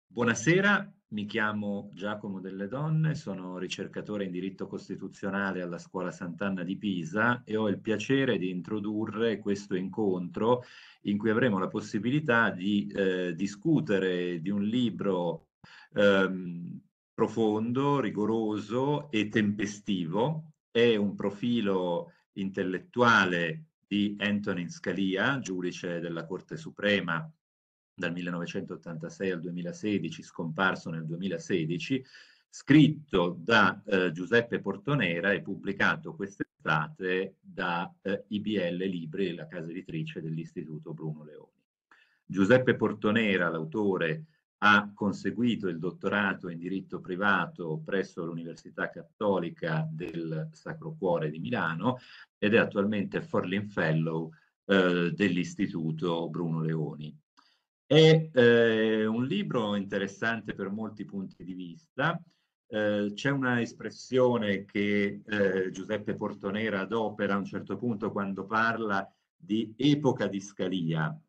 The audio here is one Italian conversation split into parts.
Buonasera, mi chiamo Giacomo Delle Donne, sono ricercatore in diritto costituzionale alla Scuola Sant'Anna di Pisa e ho il piacere di introdurre questo incontro in cui avremo la possibilità di discutere di un libro ehm, profondo, rigoroso e tempestivo. È un profilo intellettuale di Antonin Scalia, giudice della Corte Suprema dal 1986 al 2016, scomparso nel 2016, scritto da Giuseppe Portonera e pubblicato quest'estate da IBL Libri, la casa editrice dell'Istituto Bruno Leoni. Giuseppe Portonera, l'autore, ha conseguito il dottorato in diritto privato presso l'Università Cattolica del Sacro Cuore di Milano ed è attualmente Forlin Fellow dell'Istituto Bruno Leoni. È un libro interessante per molti punti di vista. C'è una espressione che Giuseppe Portonera adopera a un certo punto quando parla di epoca di Scalia.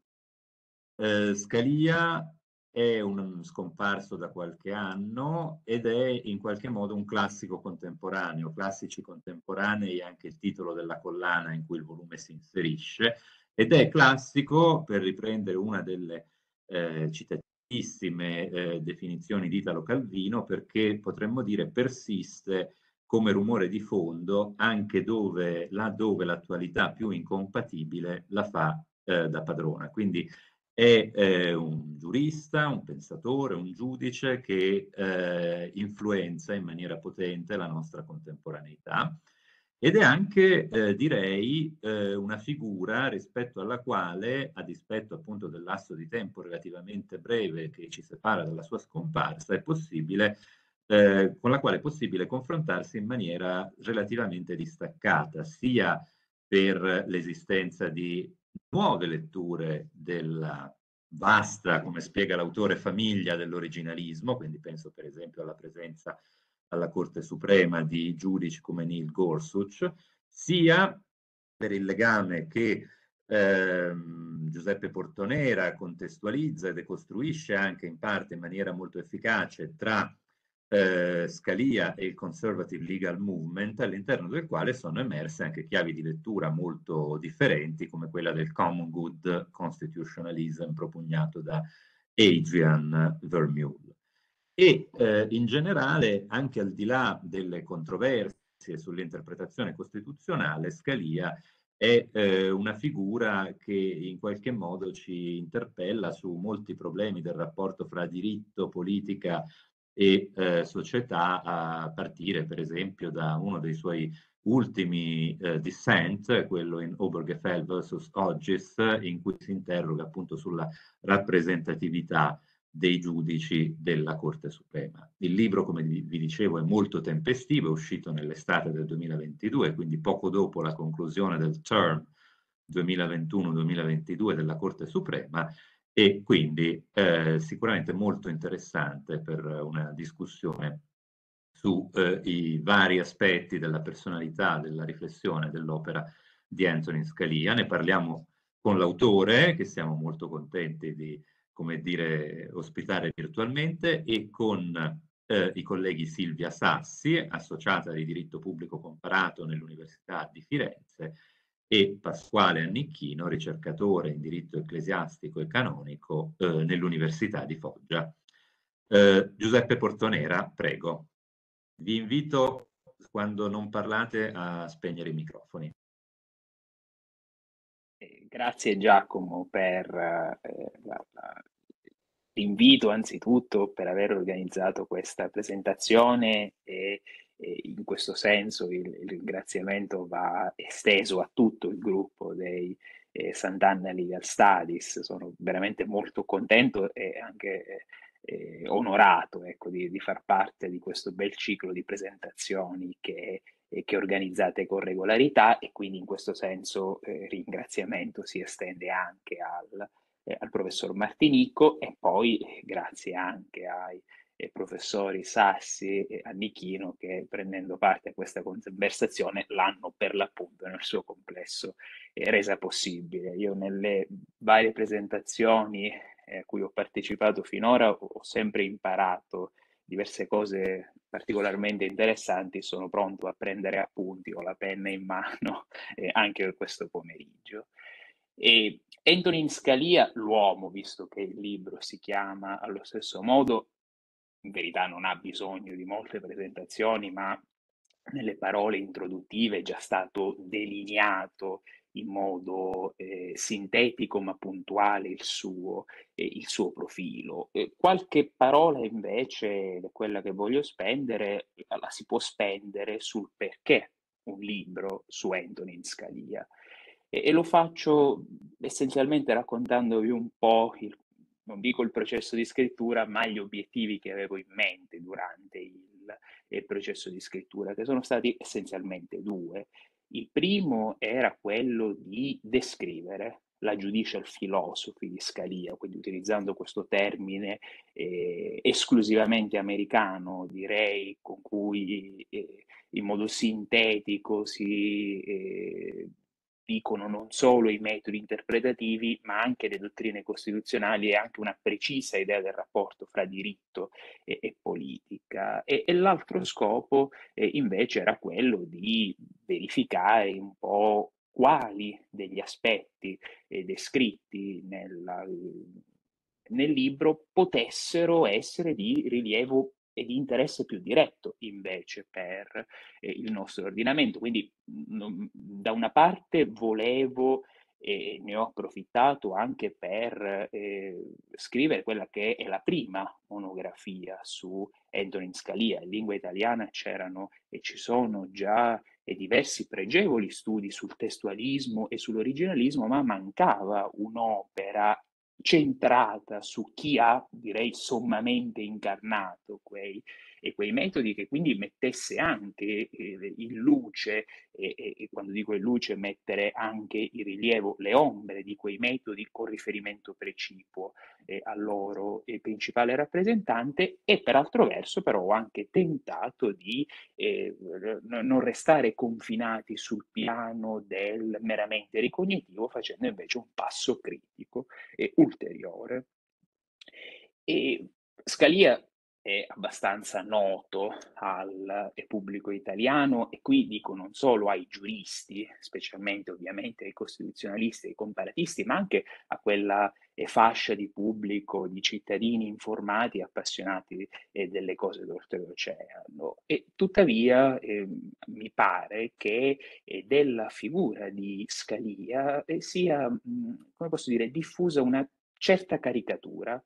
Scalia è un scomparso da qualche anno ed è in qualche modo un classico contemporaneo. Classici contemporanei è anche il titolo della collana in cui il volume si inserisce, ed è classico, per riprendere una delle citatissime definizioni di Italo Calvino, perché potremmo dire persiste come rumore di fondo anche laddove l'attualità più incompatibile la fa da padrona. Quindi è un giurista, un pensatore, un giudice che influenza in maniera potente la nostra contemporaneità ed è anche, direi, una figura rispetto alla quale, a dispetto appunto del lasso di tempo relativamente breve che ci separa dalla sua scomparsa, è possibile, con la quale è possibile confrontarsi in maniera relativamente distaccata, sia per l'esistenza di nuove letture della vasta, come spiega l'autore, famiglia dell'originalismo, quindi penso per esempio alla presenza alla Corte Suprema di giudici come Neil Gorsuch, sia per il legame che Giuseppe Portonera contestualizza e decostruisce anche in parte in maniera molto efficace tra Scalia e il Conservative Legal Movement, all'interno del quale sono emerse anche chiavi di lettura molto differenti, come quella del Common Good Constitutionalism propugnato da Adrian Vermeule. E in generale, anche al di là delle controversie sull'interpretazione costituzionale, Scalia è una figura che in qualche modo ci interpella su molti problemi del rapporto fra diritto, politica e società, a partire per esempio da uno dei suoi ultimi dissent, quello in Obergefell versus Hodges, in cui si interroga appunto sulla rappresentatività dei giudici della Corte Suprema. Il libro, come vi dicevo, è molto tempestivo, è uscito nell'estate del 2022, quindi poco dopo la conclusione del term 2021-2022 della Corte Suprema, e quindi sicuramente molto interessante per una discussione su i vari aspetti della personalità, della riflessione, dell'opera di Antonin Scalia. Ne parliamo con l'autore, che siamo molto contenti di, come dire, ospitare virtualmente, e con i colleghi Silvia Sassi, associata di diritto pubblico comparato nell'Università di Firenze, e Pasquale Annicchino, ricercatore in diritto ecclesiastico e canonico nell'Università di Foggia. Giuseppe Portonera, prego. Vi invito, quando non parlate, a spegnere i microfoni. Grazie Giacomo per l'invito, anzitutto per aver organizzato questa presentazione e in questo senso il ringraziamento va esteso a tutto il gruppo dei Sant'Anna Legal Studies. Sono veramente molto contento e anche onorato, ecco, di far parte di questo bel ciclo di presentazioni che organizzate con regolarità, e quindi in questo senso ringraziamento si estende anche al professor Martinico, e poi grazie anche ai professori Sassi e Annichino, che prendendo parte a questa conversazione l'hanno per l'appunto nel suo complesso resa possibile. Io nelle varie presentazioni a cui ho partecipato finora ho sempre imparato diverse cose particolarmente interessanti, sono pronto a prendere appunti, ho la penna in mano anche questo pomeriggio. E Antonin Scalia, l'uomo, visto che il libro si chiama allo stesso modo, in verità non ha bisogno di molte presentazioni, ma nelle parole introduttive è già stato delineato in modo sintetico ma puntuale il suo profilo. Qualche parola invece, quella che voglio spendere, la si può spendere sul perché un libro su Antonin Scalia. E lo faccio essenzialmente raccontandovi un po' non dico il processo di scrittura, ma gli obiettivi che avevo in mente durante il processo di scrittura, che sono stati essenzialmente due. Il primo era quello di descrivere la judicial philosophy di Scalia, quindi utilizzando questo termine esclusivamente americano, direi, con cui in modo sintetico si dicono non solo i metodi interpretativi, ma anche le dottrine costituzionali e anche una precisa idea del rapporto fra diritto e politica. E l'altro scopo invece era quello di verificare un po' quali degli aspetti descritti nel libro potessero essere di rilievo e di interesse più diretto invece per il nostro ordinamento. Quindi da una parte volevo e ne ho approfittato anche per scrivere quella che è la prima monografia su Antonin Scalia. In lingua italiana c'erano e ci sono già diversi pregevoli studi sul testualismo e sull'originalismo, ma mancava un'opera centrata su chi ha, direi, sommamente incarnato quei metodi, che quindi mettesse anche in luce, e quando dico in luce mettere anche in rilievo le ombre di quei metodi con riferimento precipuo al loro principale rappresentante, e per altro verso però ho anche tentato di non restare confinati sul piano del meramente ricognitivo, facendo invece un passo critico ulteriore. E Scalia è abbastanza noto al pubblico italiano, e qui dico non solo ai giuristi, specialmente ovviamente ai costituzionalisti e ai comparatisti, ma anche a quella fascia di pubblico, di cittadini informati, appassionati delle cose d'oltreoceano. E tuttavia mi pare che della figura di Scalia sia, come posso dire, diffusa una certa caricatura,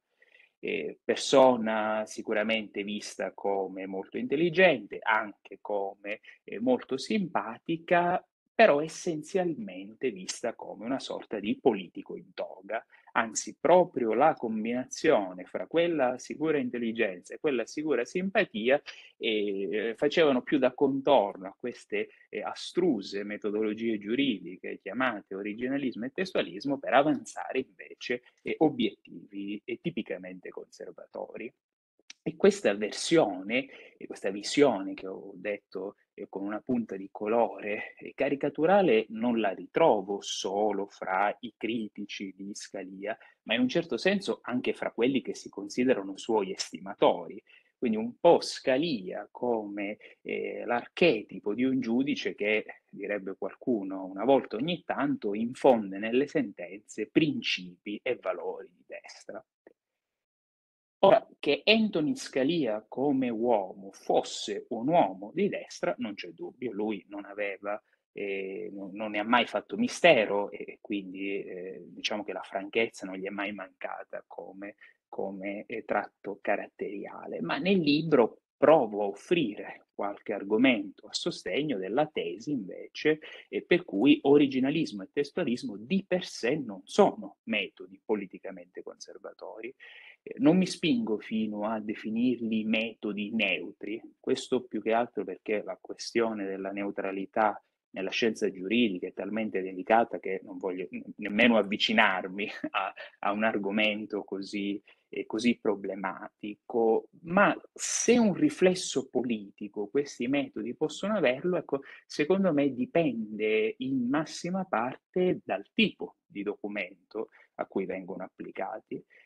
persona sicuramente vista come molto intelligente, anche come molto simpatica, però essenzialmente vista come una sorta di politico in toga. Anzi, proprio la combinazione fra quella sicura intelligenza e quella sicura simpatia facevano più da contorno a queste astruse metodologie giuridiche chiamate originalismo e testualismo, per avanzare invece obiettivi tipicamente conservatori. E questa versione, e questa visione che ho detto con una punta di colore caricaturale, non la ritrovo solo fra i critici di Scalia, ma in un certo senso anche fra quelli che si considerano suoi estimatori. Quindi un po' Scalia come l'archetipo di un giudice che, direbbe qualcuno, una volta ogni tanto infonde nelle sentenze principi e valori di destra. Ora, che Anthony Scalia come uomo fosse un uomo di destra non c'è dubbio, lui non aveva, non ne ha mai fatto mistero, e quindi diciamo che la franchezza non gli è mai mancata come tratto caratteriale, ma nel libro provo a offrire qualche argomento a sostegno della tesi invece per cui originalismo e testualismo di per sé non sono metodi politicamente conservatori. Non mi spingo fino a definirli metodi neutri, questo più che altro perché la questione della neutralità nella scienza giuridica è talmente delicata che non voglio nemmeno avvicinarmi a un argomento così problematico, ma se un riflesso politico questi metodi possono averlo, ecco, secondo me dipende in massima parte dal tipo di documento a cui vengono applicati.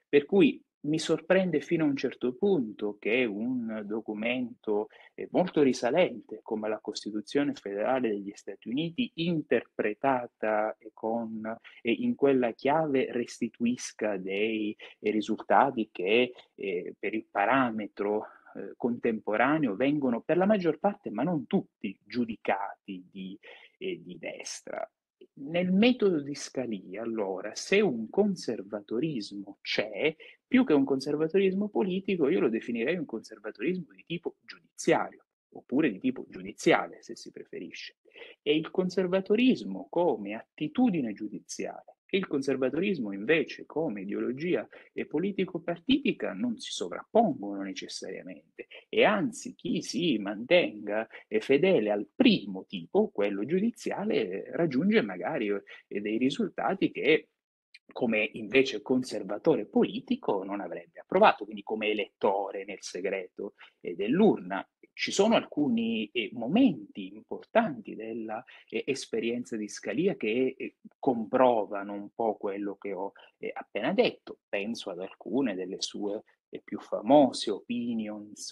Per cui mi sorprende fino a un certo punto che un documento molto risalente come la Costituzione federale degli Stati Uniti, interpretata in quella chiave, restituisca dei risultati che per il parametro contemporaneo vengono per la maggior parte, ma non tutti, giudicati di destra. Nel metodo di Scalia, allora, se un conservatorismo c'è, più che un conservatorismo politico, io lo definirei un conservatorismo di tipo giudiziario, oppure di tipo giudiziale, se si preferisce. E il conservatorismo come attitudine giudiziale e il conservatorismo invece come ideologia politico-partitica non si sovrappongono necessariamente, e anzi chi si mantenga fedele al primo tipo, quello giudiziale, raggiunge magari dei risultati che come invece conservatore politico non avrebbe approvato, quindi come elettore nel segreto dell'urna. Ci sono alcuni momenti importanti della esperienza di Scalia che comprovano un po' quello che ho appena detto. Penso ad alcune delle sue più famose opinions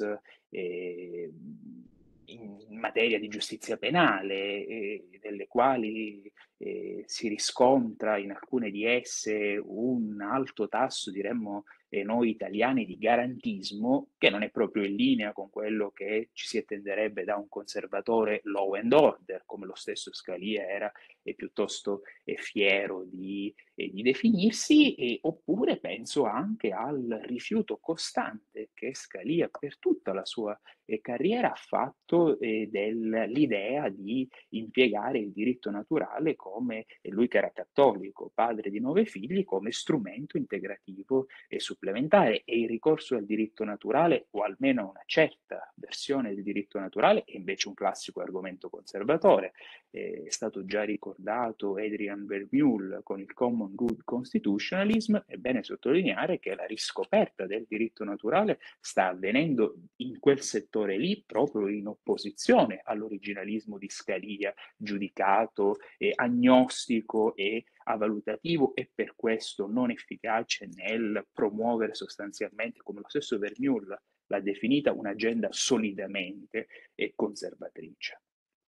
in materia di giustizia penale, delle quali si riscontra in alcune di esse un alto tasso, diremmo noi italiani, di garantismo, che non è proprio in linea con quello che ci si attenderebbe da un conservatore law and order, come lo stesso Scalia era piuttosto fiero di definirsi, oppure penso anche al rifiuto costante che Scalia per tutta la sua carriera ha fatto dell'idea di impiegare il diritto naturale come, e lui che era cattolico, padre di 9 figli, come strumento integrativo e supplementare. E il ricorso al diritto naturale, o almeno a una certa versione del diritto naturale, è invece un classico argomento conservatore. È stato già ricordato Adrian Vermeule con il Common Good Constitutionalism. È bene sottolineare che la riscoperta del diritto naturale sta avvenendo in quel settore lì proprio in opposizione all'originalismo di Scalia, giudicato agnostico e avalutativo, e per questo non efficace nel promuovere sostanzialmente, come lo stesso Vermeule l'ha definita, un'agenda solidamente conservatrice.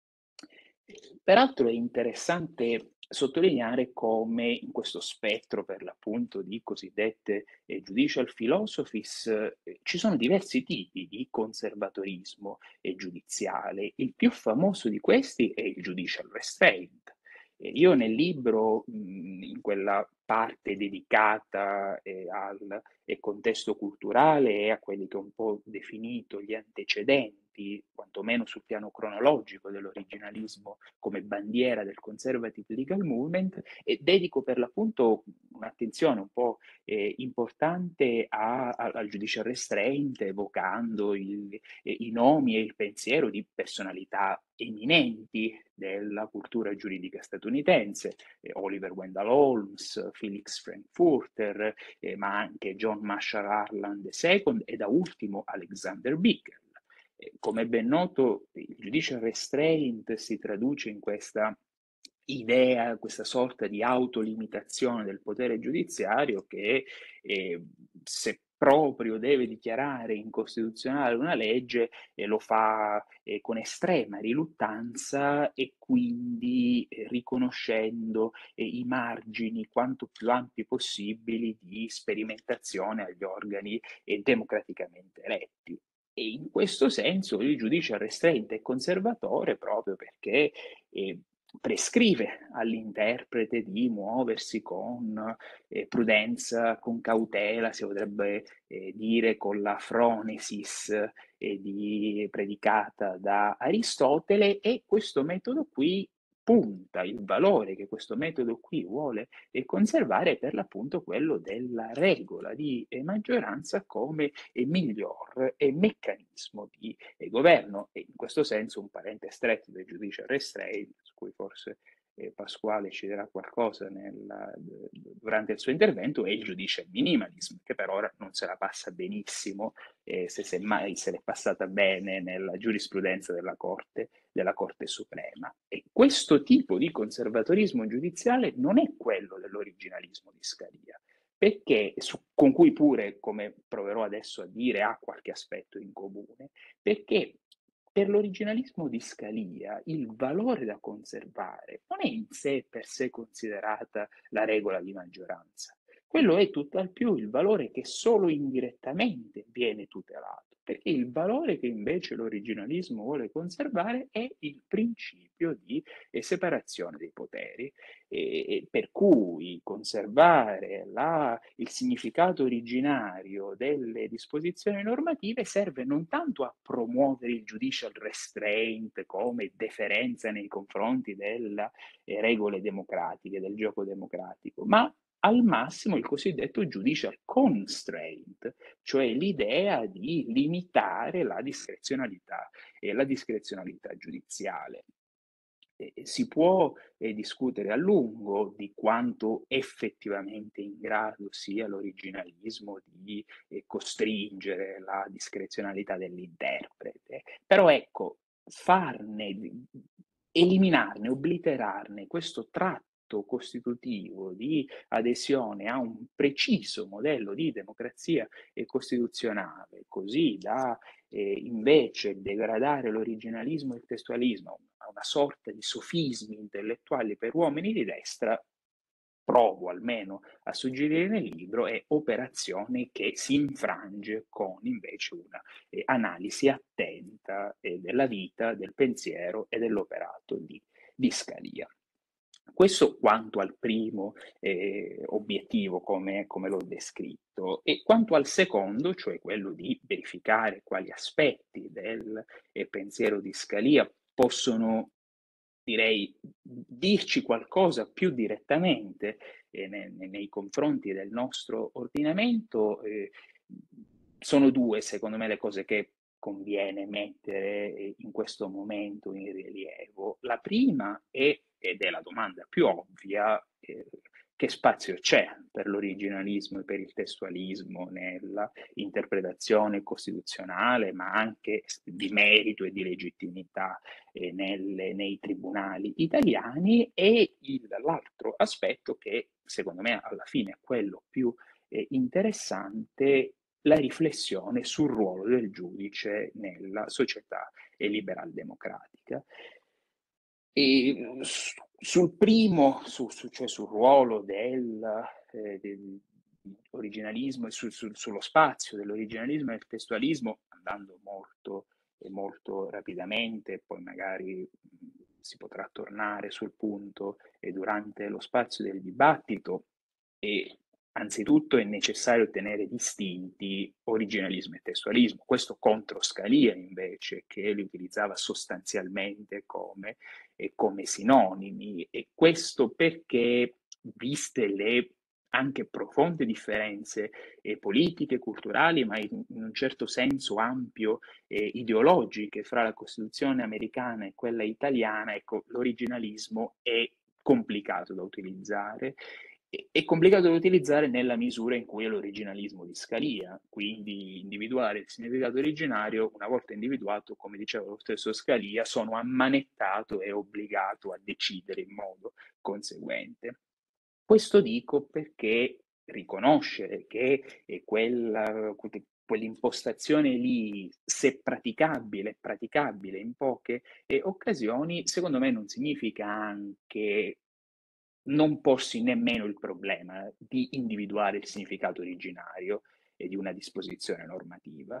Peraltro è interessante sottolineare come in questo spettro, per l'appunto, di cosiddette judicial philosophies, ci sono diversi tipi di conservatorismo giudiziale. Il più famoso di questi è il judicial restraint. Io nel libro, in quella parte dedicata al contesto culturale e a quelli che ho un po' definito gli antecedenti, quantomeno sul piano cronologico, dell'originalismo come bandiera del conservative legal movement, e dedico per l'appunto un'attenzione un po' importante al judicial restraint, evocando i nomi e il pensiero di personalità eminenti della cultura giuridica statunitense, Oliver Wendell Holmes, Felix Frankfurter, ma anche John Marshall Harlan II e da ultimo Alexander Bickel. Come è ben noto, il judicial restraint si traduce in questa idea, questa sorta di autolimitazione del potere giudiziario che se proprio deve dichiarare incostituzionale una legge lo fa con estrema riluttanza, e quindi riconoscendo i margini quanto più ampi possibili di sperimentazione agli organi democraticamente eletti. E in questo senso il giudice restraint è conservatore proprio perché prescrive all'interprete di muoversi con prudenza, con cautela, si potrebbe dire con la phronesis predicata da Aristotele, e questo metodo qui punta, il valore che questo metodo qui vuole conservare, per l'appunto quello della regola di maggioranza come miglior meccanismo di governo. E in questo senso un parente stretto del giudice restraint, su cui forse Pasquale ci dirà qualcosa durante il suo intervento, è il giudice minimalism, che per ora non se la passa benissimo, se mai se l'è passata bene nella giurisprudenza della Corte Suprema. E questo tipo di conservatorismo giudiziale non è quello dell'originalismo di Scalia. con cui pure, come proverò adesso a dire, ha qualche aspetto in comune, perché per l'originalismo di Scalia il valore da conservare non è in sé per sé considerata la regola di maggioranza. Quello è tutt'al più il valore che solo indirettamente viene tutelato, perché il valore che invece l'originalismo vuole conservare è il principio di separazione dei poteri, per cui conservare il significato originario delle disposizioni normative serve non tanto a promuovere il judicial restraint come deferenza nei confronti delle regole democratiche, del gioco democratico, ma al massimo il cosiddetto judicial constraint, cioè l'idea di limitare la discrezionalità e la discrezionalità giudiziale. Si può discutere a lungo di quanto effettivamente in grado sia l'originalismo di costringere la discrezionalità dell'interprete, però ecco, eliminarne, obliterarne questo tratto costitutivo di adesione a un preciso modello di democrazia costituzionale, così da invece degradare l'originalismo e il testualismo a una sorta di sofismi intellettuali per uomini di destra, provo almeno a suggerire nel libro, è operazione che si infrange con invece una analisi attenta della vita, del pensiero e dell'operato di Scalia. Questo quanto al primo obiettivo, come l'ho descritto, e quanto al secondo, cioè quello di verificare quali aspetti del pensiero di Scalia possono, direi, dirci qualcosa più direttamente nei confronti del nostro ordinamento, sono due, secondo me, le cose che conviene mettere in questo momento in rilievo. La prima è, ed è la domanda più ovvia, che spazio c'è per l'originalismo e per il testualismo nella interpretazione costituzionale, ma anche di merito e di legittimità nei tribunali italiani, e l'altro aspetto che secondo me alla fine è quello più interessante, la riflessione sul ruolo del giudice nella società liberal democratica. E sul primo, cioè sul ruolo dell'originalismo e sullo spazio dell'originalismo e del testualismo, andando molto rapidamente, poi magari si potrà tornare sul punto durante lo spazio del dibattito, e anzitutto è necessario tenere distinti originalismo e testualismo. Questo contro Scalia invece, che li utilizzava sostanzialmente come sinonimi, e questo perché, viste le anche profonde differenze politiche, culturali, ma in un certo senso ampio ideologiche fra la Costituzione americana e quella italiana, ecco, l'originalismo è complicato da utilizzare. È complicato da utilizzare nella misura in cui è l'originalismo di Scalia, quindi individuare il significato originario, una volta individuato, come diceva lo stesso Scalia, sono ammanettato e obbligato a decidere in modo conseguente. Questo dico perché riconoscere che quell'impostazione lì, se praticabile, è praticabile in poche occasioni, secondo me non significa anche non porsi nemmeno il problema di individuare il significato originario di una disposizione normativa.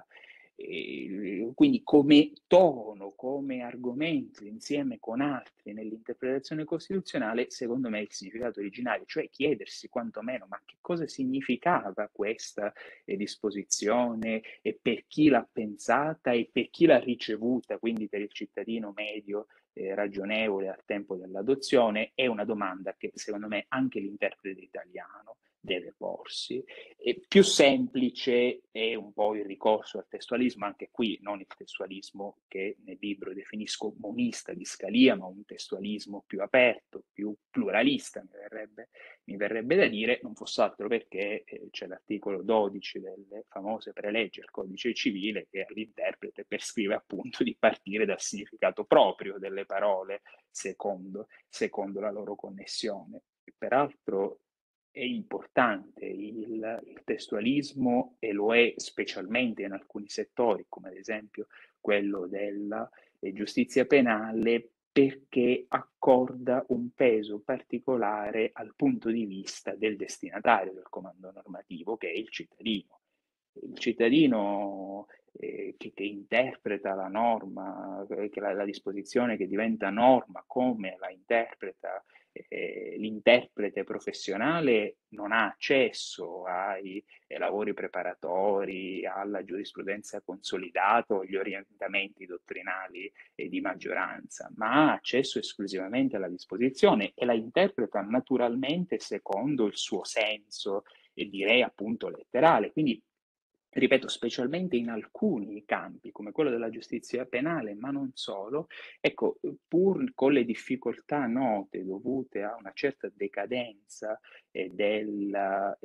Quindi come tono, come argomento, insieme con altri nell'interpretazione costituzionale, secondo me il significato originario, cioè chiedersi quantomeno ma che cosa significava questa disposizione e per chi l'ha pensata e per chi l'ha ricevuta, quindi per il cittadino medio ragionevole al tempo dell'adozione, è una domanda che secondo me anche l'interprete italiano deve porsi. E più semplice è un po' il ricorso al testualismo, anche qui non il testualismo che nel libro definisco monista di Scalia, ma un testualismo più aperto, più pluralista, mi verrebbe da dire, non fosse altro perché c'è l'articolo 12 delle famose preleggi al codice civile che all'interprete prescrive appunto di partire dal significato proprio delle parole secondo la loro connessione. Peraltro è importante il testualismo, e lo è specialmente in alcuni settori, come ad esempio quello della giustizia penale, perché accorda un peso particolare al punto di vista del destinatario del comando normativo, che è il cittadino. Il cittadino che interpreta la norma, che la disposizione che diventa norma, come la interpreta l'interprete professionale, non ha accesso ai lavori preparatori, alla giurisprudenza consolidata o agli orientamenti dottrinali di maggioranza, ma ha accesso esclusivamente alla disposizione e la interpreta naturalmente secondo il suo senso, e direi appunto letterale. Quindi, ripeto, specialmente in alcuni campi, come quello della giustizia penale, ma non solo, ecco, pur con le difficoltà note dovute a una certa decadenza della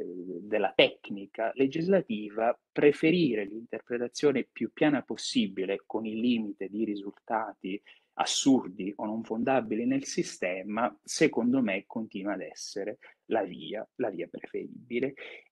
tecnica legislativa, preferire l'interpretazione più piana possibile, con il limite di risultati assurdi o non fondabili nel sistema, secondo me continua ad essere la via preferibile.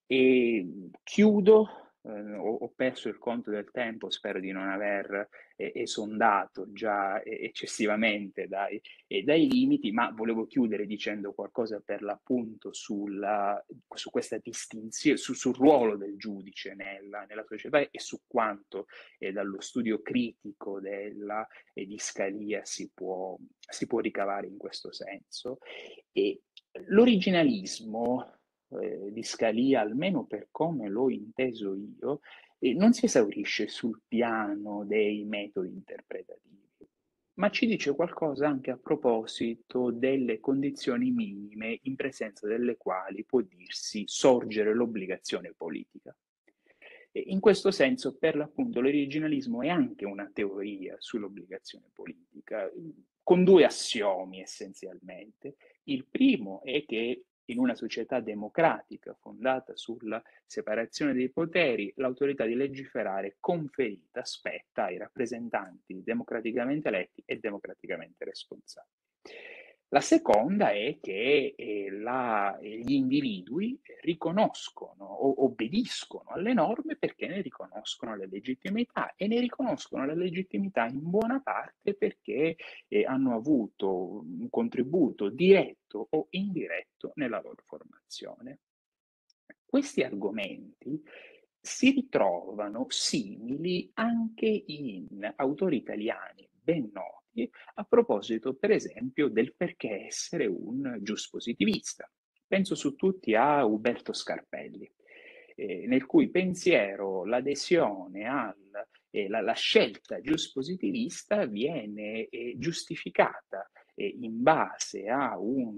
E chiudo, ho perso il conto del tempo, spero di non aver esondato già eccessivamente dai limiti, ma volevo chiudere dicendo qualcosa per l'appunto su questa distinzione, sul ruolo del giudice nella società, e su quanto dallo studio critico della didascalia si può ricavare in questo senso. E l'originalismo di Scalia, almeno per come l'ho inteso io, non si esaurisce sul piano dei metodi interpretativi, ma ci dice qualcosa anche a proposito delle condizioni minime in presenza delle quali può dirsi sorgere l'obbligazione politica. E in questo senso, per l'appunto, l'originalismo è anche una teoria sull'obbligazione politica, con due assiomi essenzialmente. Il primo è che in una società democratica fondata sulla separazione dei poteri, l'autorità di legiferare conferita spetta ai rappresentanti democraticamente eletti e democraticamente responsabili. La seconda è che gli individui riconoscono o obbediscono alle norme perché ne riconoscono la legittimità, e ne riconoscono la legittimità in buona parte perché hanno avuto un contributo diretto o indiretto nella loro formazione. Questi argomenti si ritrovano simili anche in autori italiani ben noti a proposito, per esempio, del perché essere un giuspositivista. Penso su tutti a Uberto Scarpelli, nel cui pensiero l'adesione la scelta giuspositivista viene giustificata in base a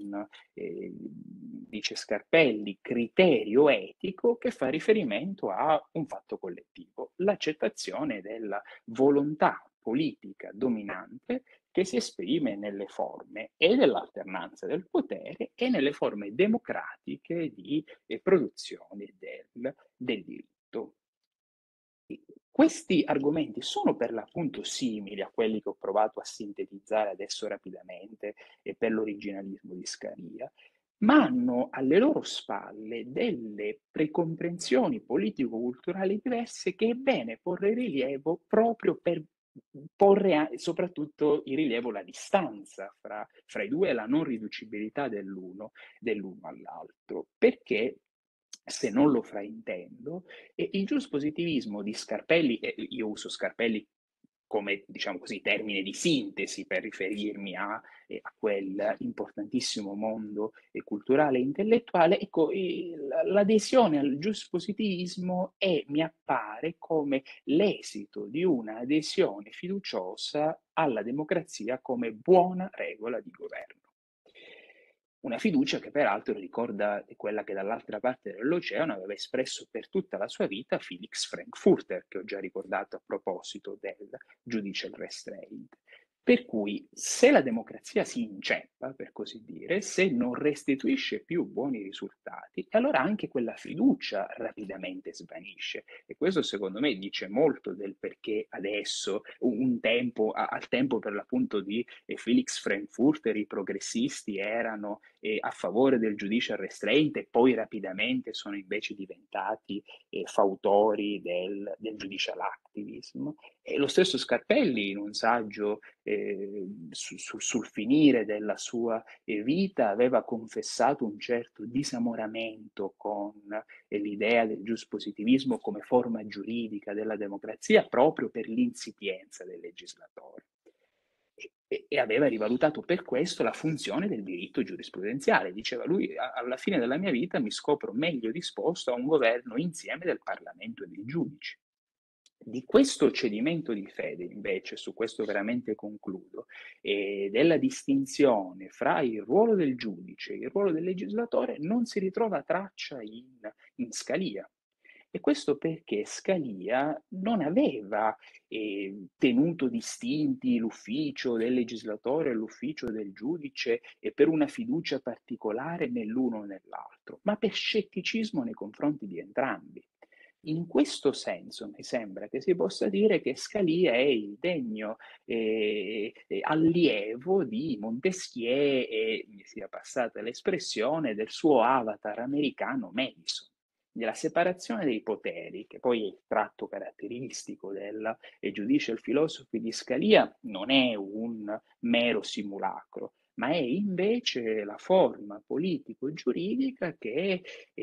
dice Scarpelli, criterio etico che fa riferimento a un fatto collettivo, l'accettazione della volontà politica dominante che si esprime nelle forme e dell'alternanza del potere e nelle forme democratiche di produzione del diritto. Questi argomenti sono per l'appunto simili a quelli che ho provato a sintetizzare adesso rapidamente per l'originalismo di Scalia, ma hanno alle loro spalle delle precomprensioni politico-culturali diverse che è bene porre in rilievo proprio per porre soprattutto in rilievo la distanza fra i due e la non riducibilità dell'uno all'altro, perché se non lo fraintendo, il giuspositivismo di Scarpelli, io uso Scarpelli come, diciamo così, termine di sintesi per riferirmi a quel importantissimo mondo culturale e intellettuale, ecco, l'adesione al giuspositivismo mi appare come l'esito di una adesione fiduciosa alla democrazia come buona regola di governo. Una fiducia che peraltro ricorda quella che dall'altra parte dell'oceano aveva espresso per tutta la sua vita Felix Frankfurter, che ho già ricordato a proposito del Judicial Restraint. Per cui se la democrazia si inceppa, per così dire, se non restituisce più buoni risultati, allora anche quella fiducia rapidamente svanisce. E questo secondo me dice molto del perché adesso, un tempo, al tempo per l'appunto di Felix Frankfurter, i progressisti erano a favore del judicial restraint e poi rapidamente sono invece diventati fautori del judicial activism. E lo stesso Scarpelli in un saggio sul finire della sua vita aveva confessato un certo disamoramento con l'idea del giuspositivismo come forma giuridica della democrazia proprio per l'insipienza del legislatore. E aveva rivalutato per questo la funzione del diritto giurisprudenziale. Diceva lui, alla fine della mia vita mi scopro meglio disposto a un governo insieme del Parlamento e dei giudici. Di questo cedimento di fede, invece, su questo veramente concludo, della distinzione fra il ruolo del giudice e il ruolo del legislatore, non si ritrova traccia in Scalia. E questo perché Scalia non aveva tenuto distinti l'ufficio del legislatore e l'ufficio del giudice per una fiducia particolare nell'uno o nell'altro, ma per scetticismo nei confronti di entrambi. In questo senso mi sembra che si possa dire che Scalia è il degno allievo di Montesquieu e, mi sia passata l'espressione, del suo avatar americano Madison, della separazione dei poteri, che poi è il tratto caratteristico del judicial philosophy di Scalia, non è un mero simulacro, ma è invece la forma politico-giuridica che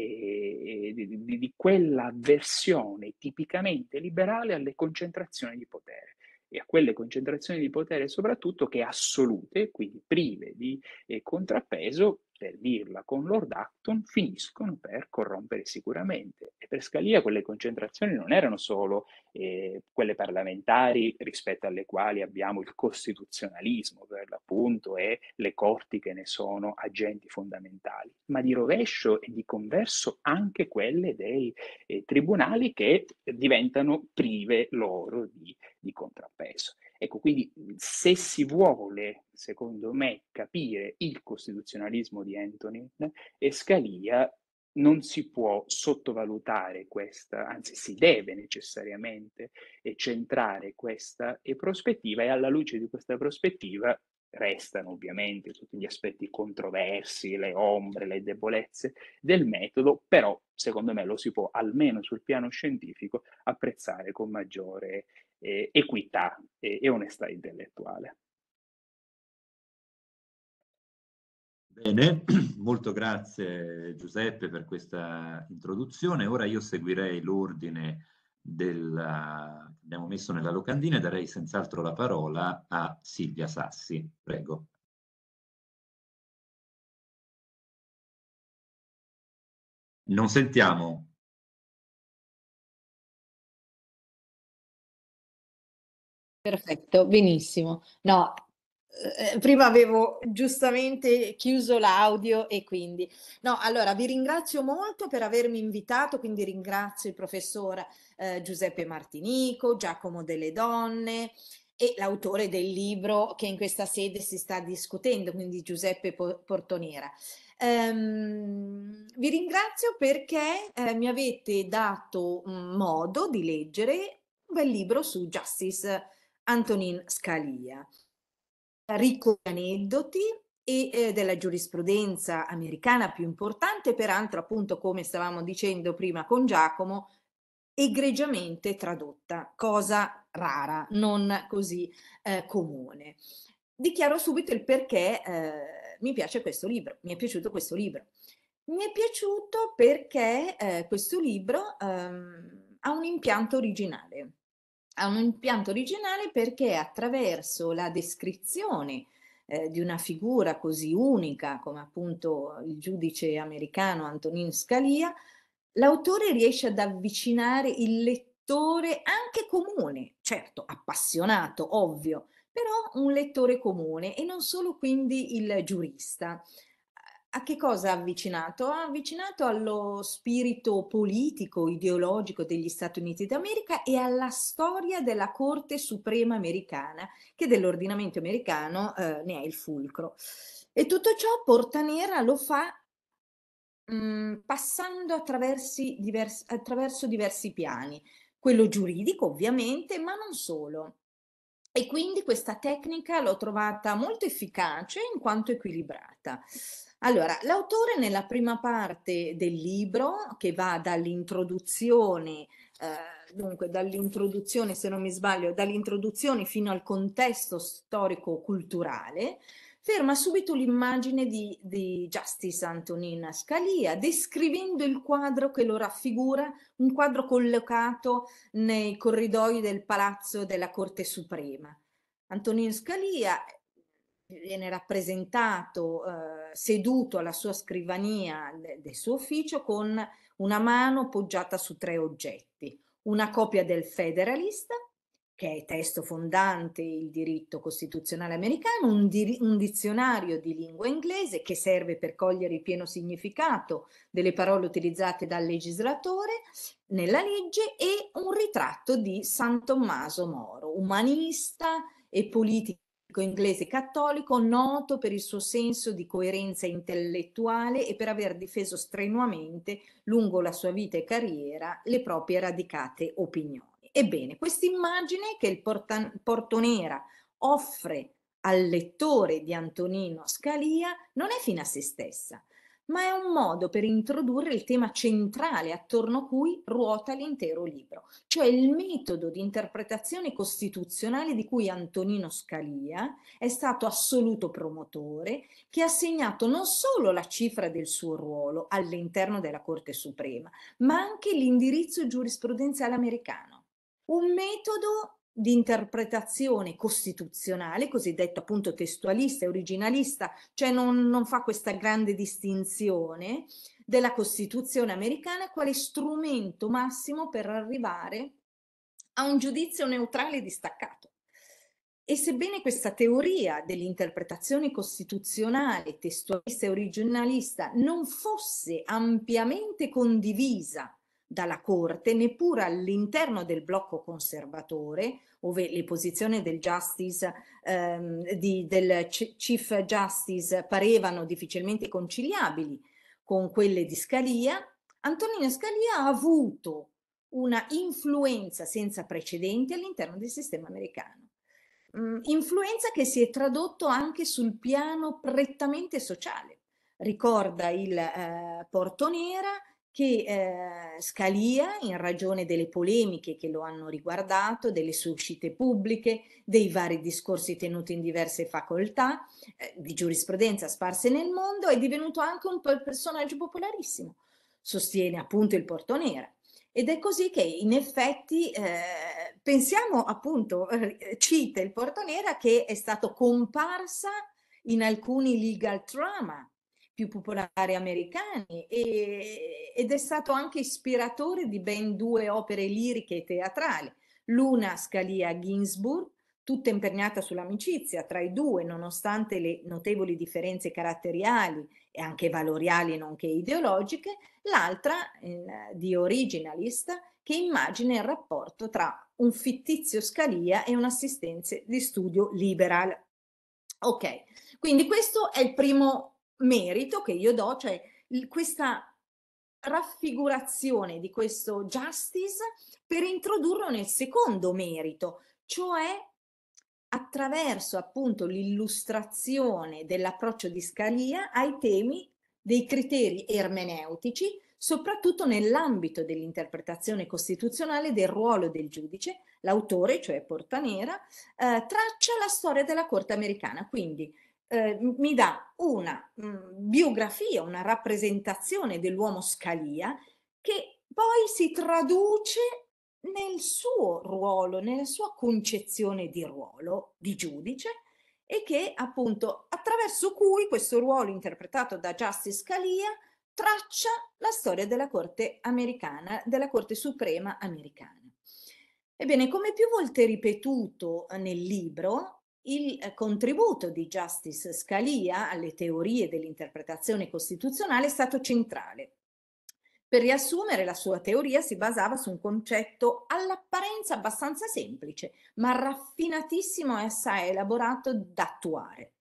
di quella avversione tipicamente liberale alle concentrazioni di potere e a quelle concentrazioni di potere soprattutto che assolute, quindi prive di contrappeso, per dirla con Lord Acton, finiscono per corrompere sicuramente. E per Scalia quelle concentrazioni non erano solo quelle parlamentari rispetto alle quali abbiamo il costituzionalismo per l'appunto e le corti che ne sono agenti fondamentali, ma di rovescio e di converso anche quelle dei tribunali che diventano prive loro di contrappeso. Ecco, quindi se si vuole, secondo me, capire il costituzionalismo di Antonin e Scalia, non si può sottovalutare questa, anzi si deve necessariamente centrare questa prospettiva e alla luce di questa prospettiva restano ovviamente tutti gli aspetti controversi, le ombre, le debolezze del metodo, però secondo me lo si può almeno sul piano scientifico apprezzare con maggiore equità e onestà intellettuale. Bene, molto grazie Giuseppe per questa introduzione. Ora io seguirei l'ordine che abbiamo messo nella locandina e darei senz'altro la parola a Silvia Sassi. Prego. Non sentiamo. Perfetto, benissimo. No, prima avevo giustamente chiuso l'audio e quindi no, allora vi ringrazio molto per avermi invitato, quindi ringrazio il professor Giuseppe Martinico, Giacomo Delle Donne e l'autore del libro che in questa sede si sta discutendo, quindi Giuseppe Portonera. Vi ringrazio perché mi avete dato modo di leggere un bel libro su Justice Antonin Scalia, ricco di aneddoti e della giurisprudenza americana più importante, peraltro appunto come stavamo dicendo prima con Giacomo, egregiamente tradotta, cosa rara, non così comune. Dichiaro subito il perché mi piace questo libro, mi è piaciuto questo libro. Mi è piaciuto perché questo libro ha un impianto originale. Ha un impianto originale perché attraverso la descrizione di una figura così unica come appunto il giudice americano Antonin Scalia, l'autore riesce ad avvicinare il lettore anche comune, certo appassionato, ovvio, però un lettore comune e non solo quindi il giurista, a che cosa ha avvicinato? Ha avvicinato allo spirito politico, ideologico degli Stati Uniti d'America e alla storia della Corte Suprema americana, che dell'ordinamento americano ne è il fulcro. E tutto ciò Portanera lo fa passando attraverso diversi piani, quello giuridico ovviamente, ma non solo. E quindi questa tecnica l'ho trovata molto efficace in quanto equilibrata. Allora, l'autore nella prima parte del libro, che va dall'introduzione, dunque dall'introduzione, se non mi sbaglio, dall'introduzione fino al contesto storico-culturale, ferma subito l'immagine di Justice Antonin Scalia, descrivendo il quadro che lo raffigura, un quadro collocato nei corridoi del Palazzo della Corte Suprema. Antonin Scalia viene rappresentato seduto alla sua scrivania del suo ufficio con una mano poggiata su 3 oggetti, una copia del Federalist, che è testo fondante il diritto costituzionale americano, un dizionario di lingua inglese che serve per cogliere il pieno significato delle parole utilizzate dal legislatore nella legge, e un ritratto di San Tommaso Moro, umanista e politico inglese cattolico, noto per il suo senso di coerenza intellettuale e per aver difeso strenuamente lungo la sua vita e carriera le proprie radicate opinioni. Ebbene, questa immagine che il Portonera offre al lettore di Antonino Scalia non è fine a se stessa, ma è un modo per introdurre il tema centrale attorno a cui ruota l'intero libro, cioè il metodo di interpretazione costituzionale di cui Antonino Scalia è stato assoluto promotore, che ha segnato non solo la cifra del suo ruolo all'interno della Corte Suprema, ma anche l'indirizzo giurisprudenziale americano. Un metodo di interpretazione costituzionale, cosiddetto appunto testualista e originalista, cioè non fa questa grande distinzione della Costituzione americana quale strumento massimo per arrivare a un giudizio neutrale e distaccato. E sebbene questa teoria dell'interpretazione costituzionale, testualista e originalista non fosse ampiamente condivisa dalla Corte, neppure all'interno del blocco conservatore, dove le posizioni del del Chief Justice parevano difficilmente conciliabili con quelle di Scalia, Antonino Scalia ha avuto una influenza senza precedenti all'interno del sistema americano. Influenza che si è tradotto anche sul piano prettamente sociale. Ricorda il Portonera che Scalia, in ragione delle polemiche che lo hanno riguardato, delle sue uscite pubbliche, dei vari discorsi tenuti in diverse facoltà di giurisprudenza sparse nel mondo, è divenuto anche un personaggio popolarissimo, sostiene appunto il Portonera. Ed è così che in effetti pensiamo appunto, cita il Portonera, che è stato comparsa in alcuni legal drama più popolari americani ed è stato anche ispiratore di ben 2 opere liriche e teatrali, l'una Scalia-Ginsburg, tutta imperniata sull'amicizia tra i due, nonostante le notevoli differenze caratteriali e anche valoriali nonché ideologiche, l'altra di Originalist, che immagina il rapporto tra un fittizio Scalia e un assistente di studio liberal. Ok, quindi questo è il primo merito che io do, cioè questa raffigurazione di questo justice per introdurlo nel secondo merito, cioè attraverso appunto l'illustrazione dell'approccio di Scalia ai temi dei criteri ermeneutici, soprattutto nell'ambito dell'interpretazione costituzionale del ruolo del giudice. L'autore, cioè Portanera, traccia la storia della Corte americana, quindi mi dà una biografia, una rappresentazione dell'uomo Scalia che poi si traduce nel suo ruolo, nella sua concezione di ruolo di giudice, e che appunto attraverso cui questo ruolo interpretato da Justice Scalia traccia la storia della Corte americana, della Corte Suprema americana. Ebbene, come più volte ripetuto nel libro, il contributo di Justice Scalia alle teorie dell'interpretazione costituzionale è stato centrale. Per riassumere, la sua teoria si basava su un concetto all'apparenza abbastanza semplice, ma raffinatissimo e assai elaborato da attuare.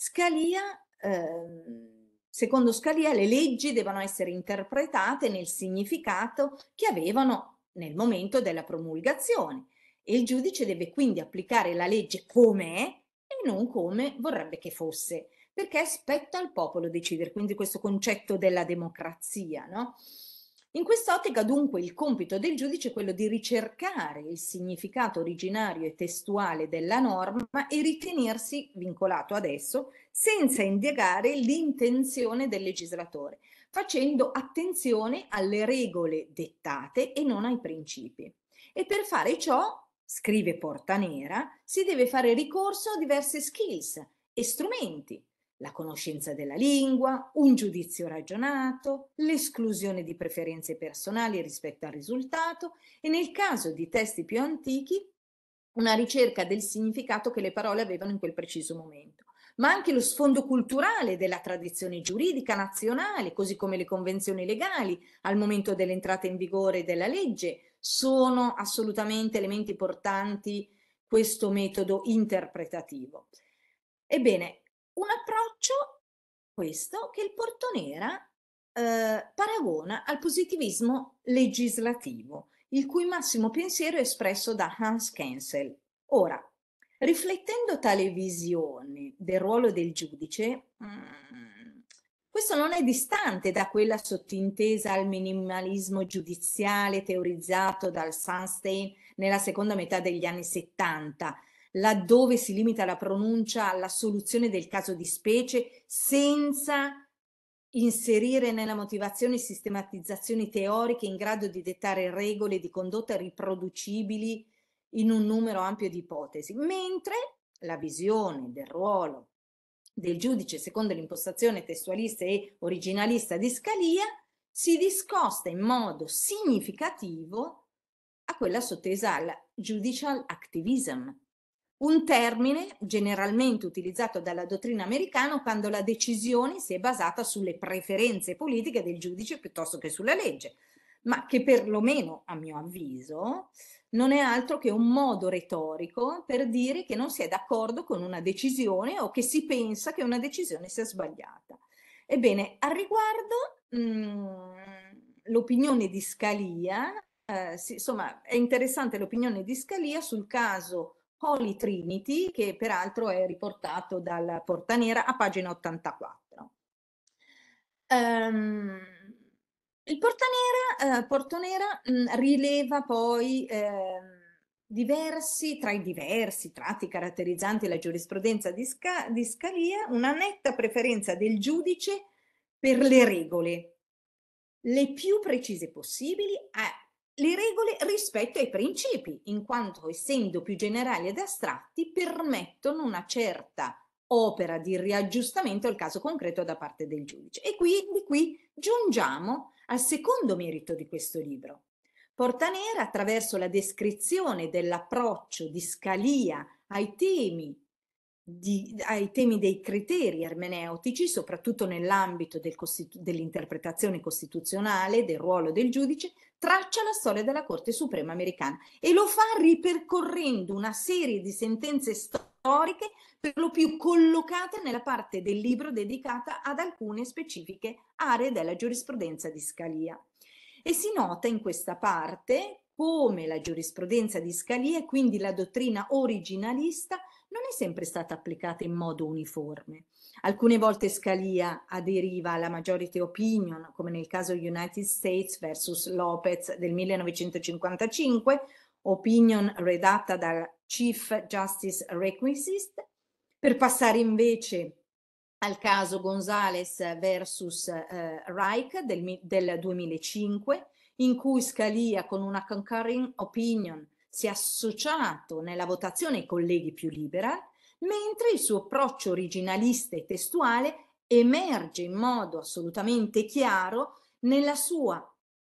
Secondo Scalia, le leggi devono essere interpretate nel significato che avevano nel momento della promulgazione e il giudice deve quindi applicare la legge come è e non come vorrebbe che fosse, perché spetta al popolo decidere, quindi questo concetto della democrazia, no? In quest'ottica, dunque, il compito del giudice è quello di ricercare il significato originario e testuale della norma e ritenersi vincolato ad esso senza indagare l'intenzione del legislatore, facendo attenzione alle regole dettate e non ai principi. E per fare ciò, scrive Portanera, si deve fare ricorso a diverse skills e strumenti: la conoscenza della lingua, un giudizio ragionato, l'esclusione di preferenze personali rispetto al risultato e, nel caso di testi più antichi, una ricerca del significato che le parole avevano in quel preciso momento, ma anche lo sfondo culturale della tradizione giuridica nazionale, così come le convenzioni legali al momento dell'entrata in vigore della legge, sono assolutamente elementi portanti questo metodo interpretativo. Ebbene, un approccio, questo, che il Portonera paragona al positivismo legislativo, il cui massimo pensiero è espresso da Hans Kenzel. Ora, riflettendo tale visione del ruolo del giudice, questo non è distante da quella sottintesa al minimalismo giudiziale teorizzato dal Sunstein nella seconda metà degli anni 70, laddove si limita la pronuncia alla soluzione del caso di specie senza inserire nella motivazione sistematizzazioni teoriche in grado di dettare regole di condotta riproducibili in un numero ampio di ipotesi, mentre la visione del ruolo del giudice secondo l'impostazione testualista e originalista di Scalia si discosta in modo significativo a quella sottesa al judicial activism, un termine generalmente utilizzato dalla dottrina americana quando la decisione si è basata sulle preferenze politiche del giudice piuttosto che sulla legge, ma che perlomeno, a mio avviso, non è altro che un modo retorico per dire che non si è d'accordo con una decisione o che si pensa che una decisione sia sbagliata. Ebbene, al riguardo, l'opinione di Scalia, insomma, è interessante l'opinione di Scalia sul caso Holy Trinity, che peraltro è riportato dal Portanera a pagina 84. Il Portonera rileva poi tra i diversi tratti caratterizzanti la giurisprudenza di Scalia, una netta preferenza del giudice per le regole, le più precise possibili, le regole rispetto ai principi, in quanto, essendo più generali ed astratti, permettono una certa opera di riaggiustamento al caso concreto da parte del giudice. E quindi qui giungiamo al secondo merito di questo libro. Portanera, attraverso la descrizione dell'approccio di Scalia ai temi dei criteri ermeneutici, soprattutto nell'ambito dell'interpretazione costituzionale, del ruolo del giudice, traccia la storia della Corte Suprema americana e lo fa ripercorrendo una serie di sentenze storiche per lo più collocate nella parte del libro dedicata ad alcune specifiche aree della giurisprudenza di Scalia. E si nota in questa parte come la giurisprudenza di Scalia e quindi la dottrina originalista non è sempre stata applicata in modo uniforme. Alcune volte Scalia aderiva alla majority opinion, come nel caso United States versus Lopez del 1955, opinion redatta dal Chief Justice Requisite, per passare invece al caso Gonzales versus Reich del 2005, in cui Scalia, con una concurring opinion, si è associato nella votazione ai colleghi più libera, mentre il suo approccio originalista e testuale emerge in modo assolutamente chiaro nella sua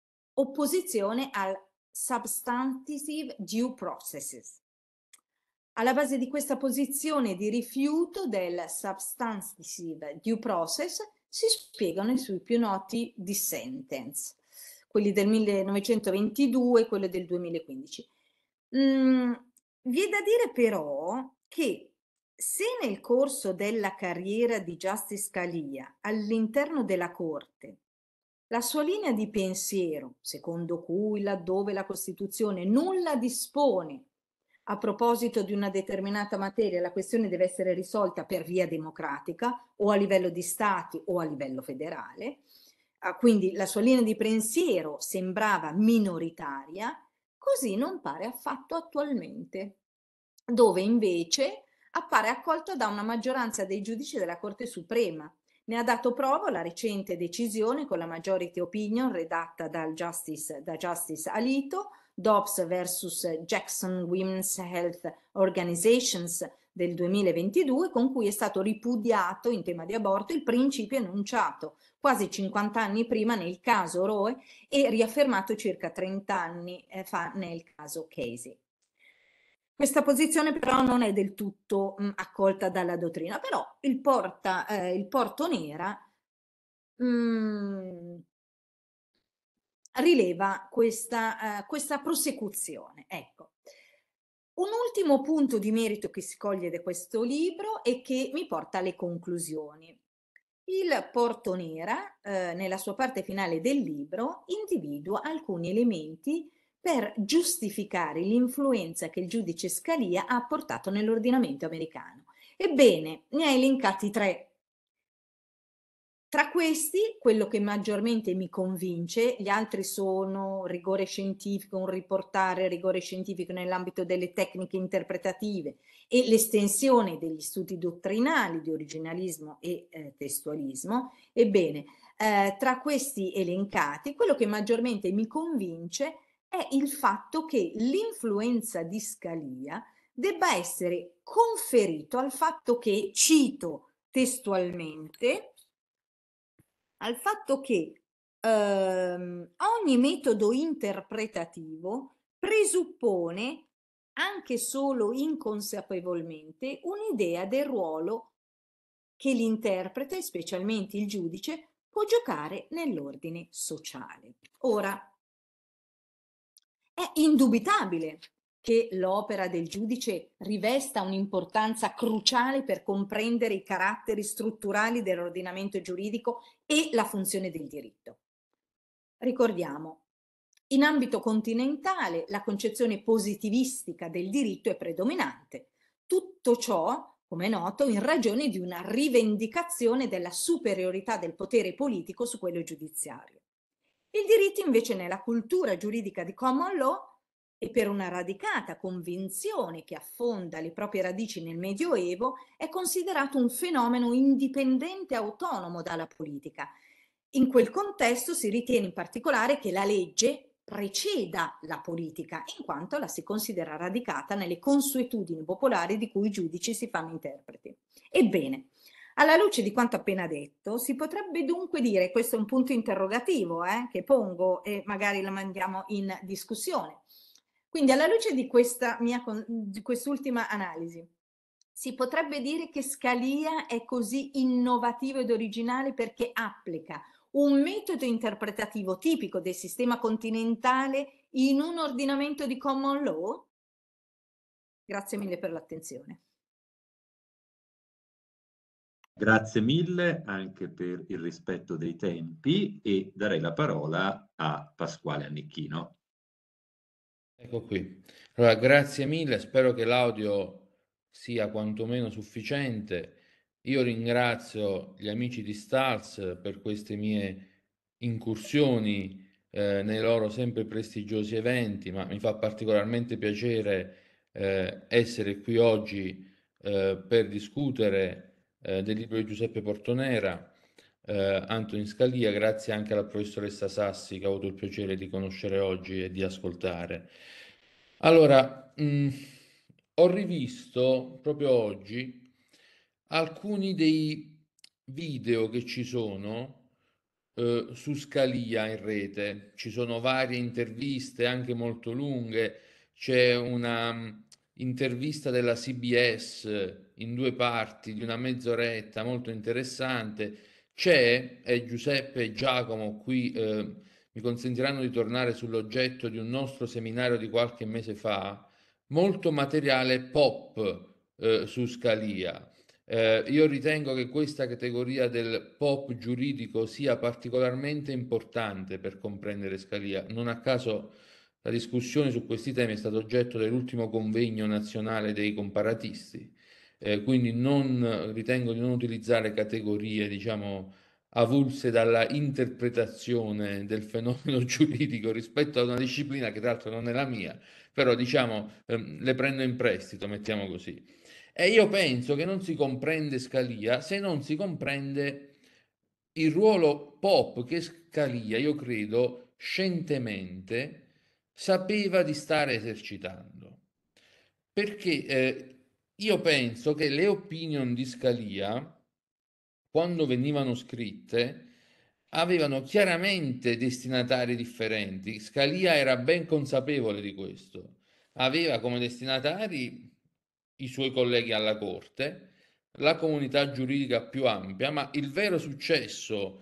opposizione al substantive due processes. Alla base di questa posizione di rifiuto del substantive due process si spiegano i suoi più noti dissentence, quelli del 1922 e quello del 2015. Vi è da dire però che se nel corso della carriera di Justice Scalia all'interno della Corte la sua linea di pensiero, secondo cui laddove la Costituzione nulla dispone a proposito di una determinata materia, la questione deve essere risolta per via democratica o a livello di stati o a livello federale, quindi la sua linea di pensiero sembrava minoritaria, così non pare affatto attualmente, dove invece appare accolto da una maggioranza dei giudici della Corte Suprema. Ne ha dato prova la recente decisione con la majority opinion redatta da Justice Alito, Dobbs versus Jackson Women's Health Organizations del 2022, con cui è stato ripudiato in tema di aborto il principio enunciato quasi 50 anni prima nel caso Roe e riaffermato circa 30 anni fa nel caso Casey. Questa posizione però non è del tutto accolta dalla dottrina, però il Porto Nera rileva questa prosecuzione. Ecco. Un ultimo punto di merito che si coglie da questo libro e che mi porta alle conclusioni. Il Porto Nera, nella sua parte finale del libro, individua alcuni elementi per giustificare l'influenza che il giudice Scalia ha portato nell'ordinamento americano. Ebbene, ne ha elencati 3. Tra questi, quello che maggiormente mi convince, gli altri sono rigore scientifico, un riportare rigore scientifico nell'ambito delle tecniche interpretative e l'estensione degli studi dottrinali di originalismo e testualismo. Ebbene, tra questi elencati, quello che maggiormente mi convince è il fatto che l'influenza di Scalia debba essere conferito al fatto che, cito testualmente, al fatto che ogni metodo interpretativo presuppone, anche solo inconsapevolmente, un'idea del ruolo che l'interprete, specialmente il giudice, può giocare nell'ordine sociale. Ora, è indubitabile che l'opera del giudice rivesta un'importanza cruciale per comprendere i caratteri strutturali dell'ordinamento giuridico e la funzione del diritto. Ricordiamo, in ambito continentale la concezione positivistica del diritto è predominante. Tutto ciò, come è noto, in ragione di una rivendicazione della superiorità del potere politico su quello giudiziario. Il diritto invece nella cultura giuridica di common law e per una radicata convinzione che affonda le proprie radici nel Medioevo è considerato un fenomeno indipendente e autonomo dalla politica. In quel contesto si ritiene in particolare che la legge preceda la politica, in quanto la si considera radicata nelle consuetudini popolari di cui i giudici si fanno interpreti. Ebbene, alla luce di quanto appena detto, si potrebbe dunque dire, questo è un punto interrogativo che pongo e magari lo mandiamo in discussione. Quindi alla luce di quest'ultima analisi, si potrebbe dire che Scalia è così innovativo ed originale perché applica un metodo interpretativo tipico del sistema continentale in un ordinamento di common law? Grazie mille per l'attenzione. Grazie mille anche per il rispetto dei tempi e darei la parola a Pasquale Annicchino. Ecco qui. Allora, grazie mille, spero che l'audio sia quantomeno sufficiente. Io ringrazio gli amici di Stars per queste mie incursioni nei loro sempre prestigiosi eventi, ma mi fa particolarmente piacere essere qui oggi per discutere del libro di Giuseppe Portonera, Antonin Scalia, grazie anche alla professoressa Sassi che ho avuto il piacere di conoscere oggi e di ascoltare. Allora, ho rivisto proprio oggi alcuni dei video che ci sono su Scalia in rete. Ci sono varie interviste, anche molto lunghe. C'è una intervista della CBS in 2 parti di una mezz'oretta molto interessante. C'è, e Giuseppe e Giacomo qui mi consentiranno di tornare sull'oggetto di un nostro seminario di qualche mese fa, molto materiale pop su Scalia. Io ritengo che questa categoria del pop giuridico sia particolarmente importante per comprendere Scalia. Non a caso la discussione su questi temi è stata oggetto dell'ultimo convegno nazionale dei comparatisti, quindi ritengo di non utilizzare categorie, diciamo, avulse dalla interpretazione del fenomeno giuridico rispetto a una disciplina che tra l'altro non è la mia, però diciamo le prendo in prestito, mettiamo così. E io penso che non si comprende Scalia se non si comprende il ruolo pop che Scalia, io credo, scientemente sapeva di stare esercitando. Perché io penso che le opinion di Scalia, quando venivano scritte, avevano chiaramente destinatari differenti. Scalia era ben consapevole di questo. Aveva come destinatari i suoi colleghi alla corte, la comunità giuridica più ampia, ma il vero successo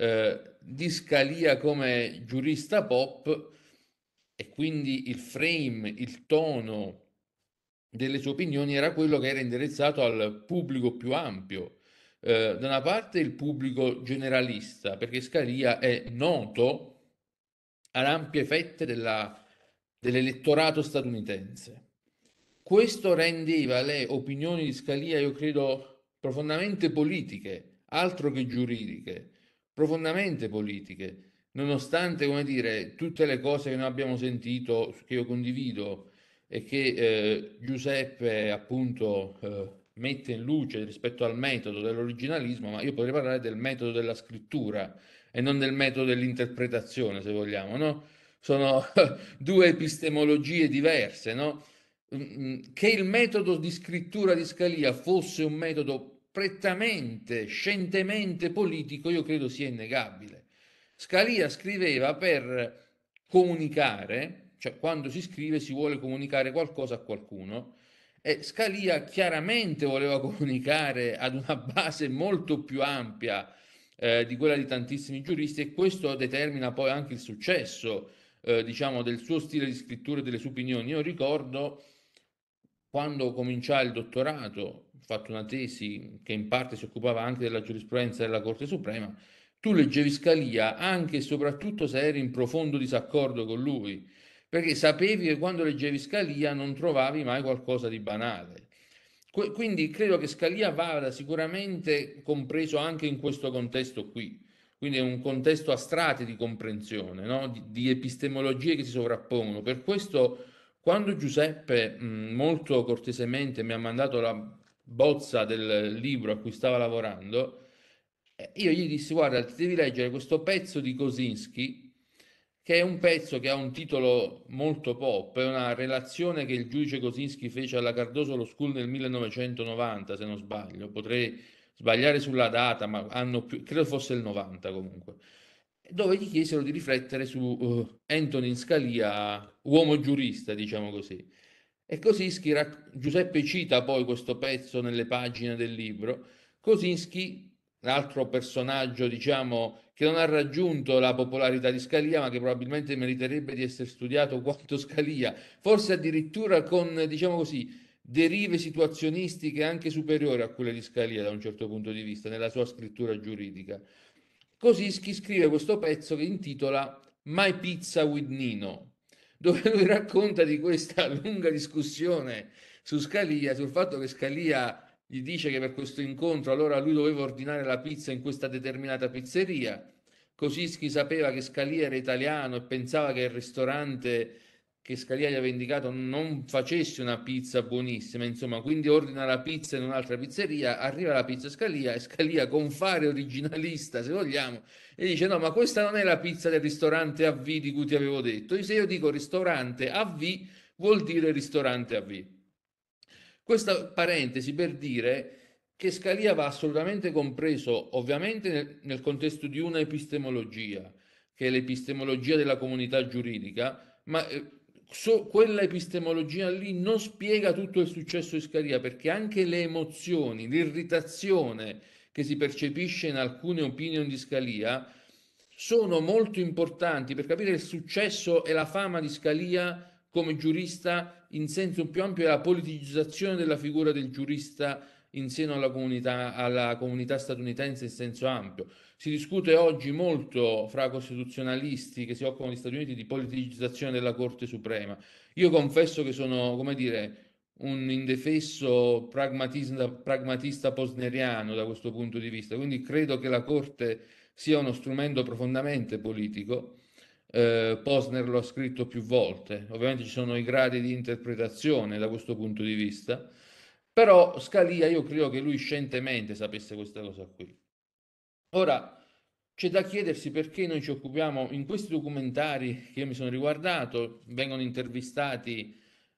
di Scalia come giurista pop, e quindi il frame, il tono delle sue opinioni, era quello che era indirizzato al pubblico più ampio. Da una parte il pubblico generalista, perché Scalia è noto ad ampie fette dell'elettorato statunitense. Questo rendeva le opinioni di Scalia, io credo, profondamente politiche, altro che giuridiche, profondamente politiche, nonostante, come dire, tutte le cose che noi abbiamo sentito, che io condivido e che Giuseppe appunto mette in luce rispetto al metodo dell'originalismo, ma io potrei parlare del metodo della scrittura e non del metodo dell'interpretazione, se vogliamo, no? Sono 2 epistemologie diverse, no? Che il metodo di scrittura di Scalia fosse un metodo prettamente, scientemente politico, io credo sia innegabile. Scalia scriveva per comunicare, cioè quando si scrive si vuole comunicare qualcosa a qualcuno, e Scalia chiaramente voleva comunicare ad una base molto più ampia di quella di tantissimi giuristi, e questo determina poi anche il successo, diciamo, del suo stile di scrittura e delle sue opinioni. Io ricordo quando cominciai il dottorato, ho fatto una tesi che in parte si occupava anche della giurisprudenza della Corte Suprema. Tu leggevi Scalia anche e soprattutto se eri in profondo disaccordo con lui, perché sapevi che quando leggevi Scalia non trovavi mai qualcosa di banale. Quindi credo che Scalia vada sicuramente compreso anche in questo contesto qui. Quindi è un contesto a strati di comprensione, no? di epistemologie che si sovrappongono. Per questo, quando Giuseppe molto cortesemente mi ha mandato la bozza del libro a cui stava lavorando, io gli dissi: guarda, ti devi leggere questo pezzo di Kosinski, che è un pezzo che ha un titolo molto pop, è una relazione che il giudice Kosinski fece alla Cardoso Law School nel 1990, se non sbaglio. Potrei sbagliare sulla data, ma credo fosse il 90 comunque, dove gli chiesero di riflettere su Antonin Scalia, uomo giurista, diciamo così. E Kosinski, Giuseppe cita poi questo pezzo nelle pagine del libro. Kosinski, l'altro personaggio, diciamo, che non ha raggiunto la popolarità di Scalia, ma che probabilmente meriterebbe di essere studiato quanto Scalia, forse addirittura con, diciamo così, derive situazionistiche anche superiori a quelle di Scalia da un certo punto di vista, nella sua scrittura giuridica. Kosinski scrive questo pezzo che intitola My Pizza with Nino, dove lui racconta di questa lunga discussione su Scalia, sul fatto che Scalia gli dice che per questo incontro allora lui doveva ordinare la pizza in questa determinata pizzeria. Kosinski sapeva che Scalia era italiano e pensava che il ristorante che Scalia gli aveva indicato non facesse una pizza buonissima, insomma, quindi ordina la pizza in un'altra pizzeria, arriva la pizza Scalia e Scalia, con fare originalista se vogliamo, e dice: no, ma questa non è la pizza del ristorante AV di cui ti avevo detto. Se io dico ristorante AV vuol dire ristorante AV. Questa parentesi per dire che Scalia va assolutamente compreso ovviamente nel contesto di una epistemologia, che è l'epistemologia della comunità giuridica, ma quella epistemologia lì non spiega tutto il successo di Scalia, perché anche le emozioni, l'irritazione che si percepisce in alcune opinioni di Scalia sono molto importanti per capire il successo e la fama di Scalia come giurista in senso più ampio e la politicizzazione della figura del giurista in seno alla comunità statunitense in senso ampio. Si discute oggi molto fra costituzionalisti che si occupano degli Stati Uniti di politicizzazione della Corte Suprema. Io confesso che sono, come dire, un indefesso pragmatista posneriano da questo punto di vista, quindi credo che la Corte sia uno strumento profondamente politico. Posner lo ha scritto più volte, ovviamente ci sono i gradi di interpretazione da questo punto di vista, però Scalia io credo che lui scientemente sapesse questa cosa qui. Ora, c'è da chiedersi perché noi ci occupiamo, in questi documentari che io mi sono riguardato, vengono intervistati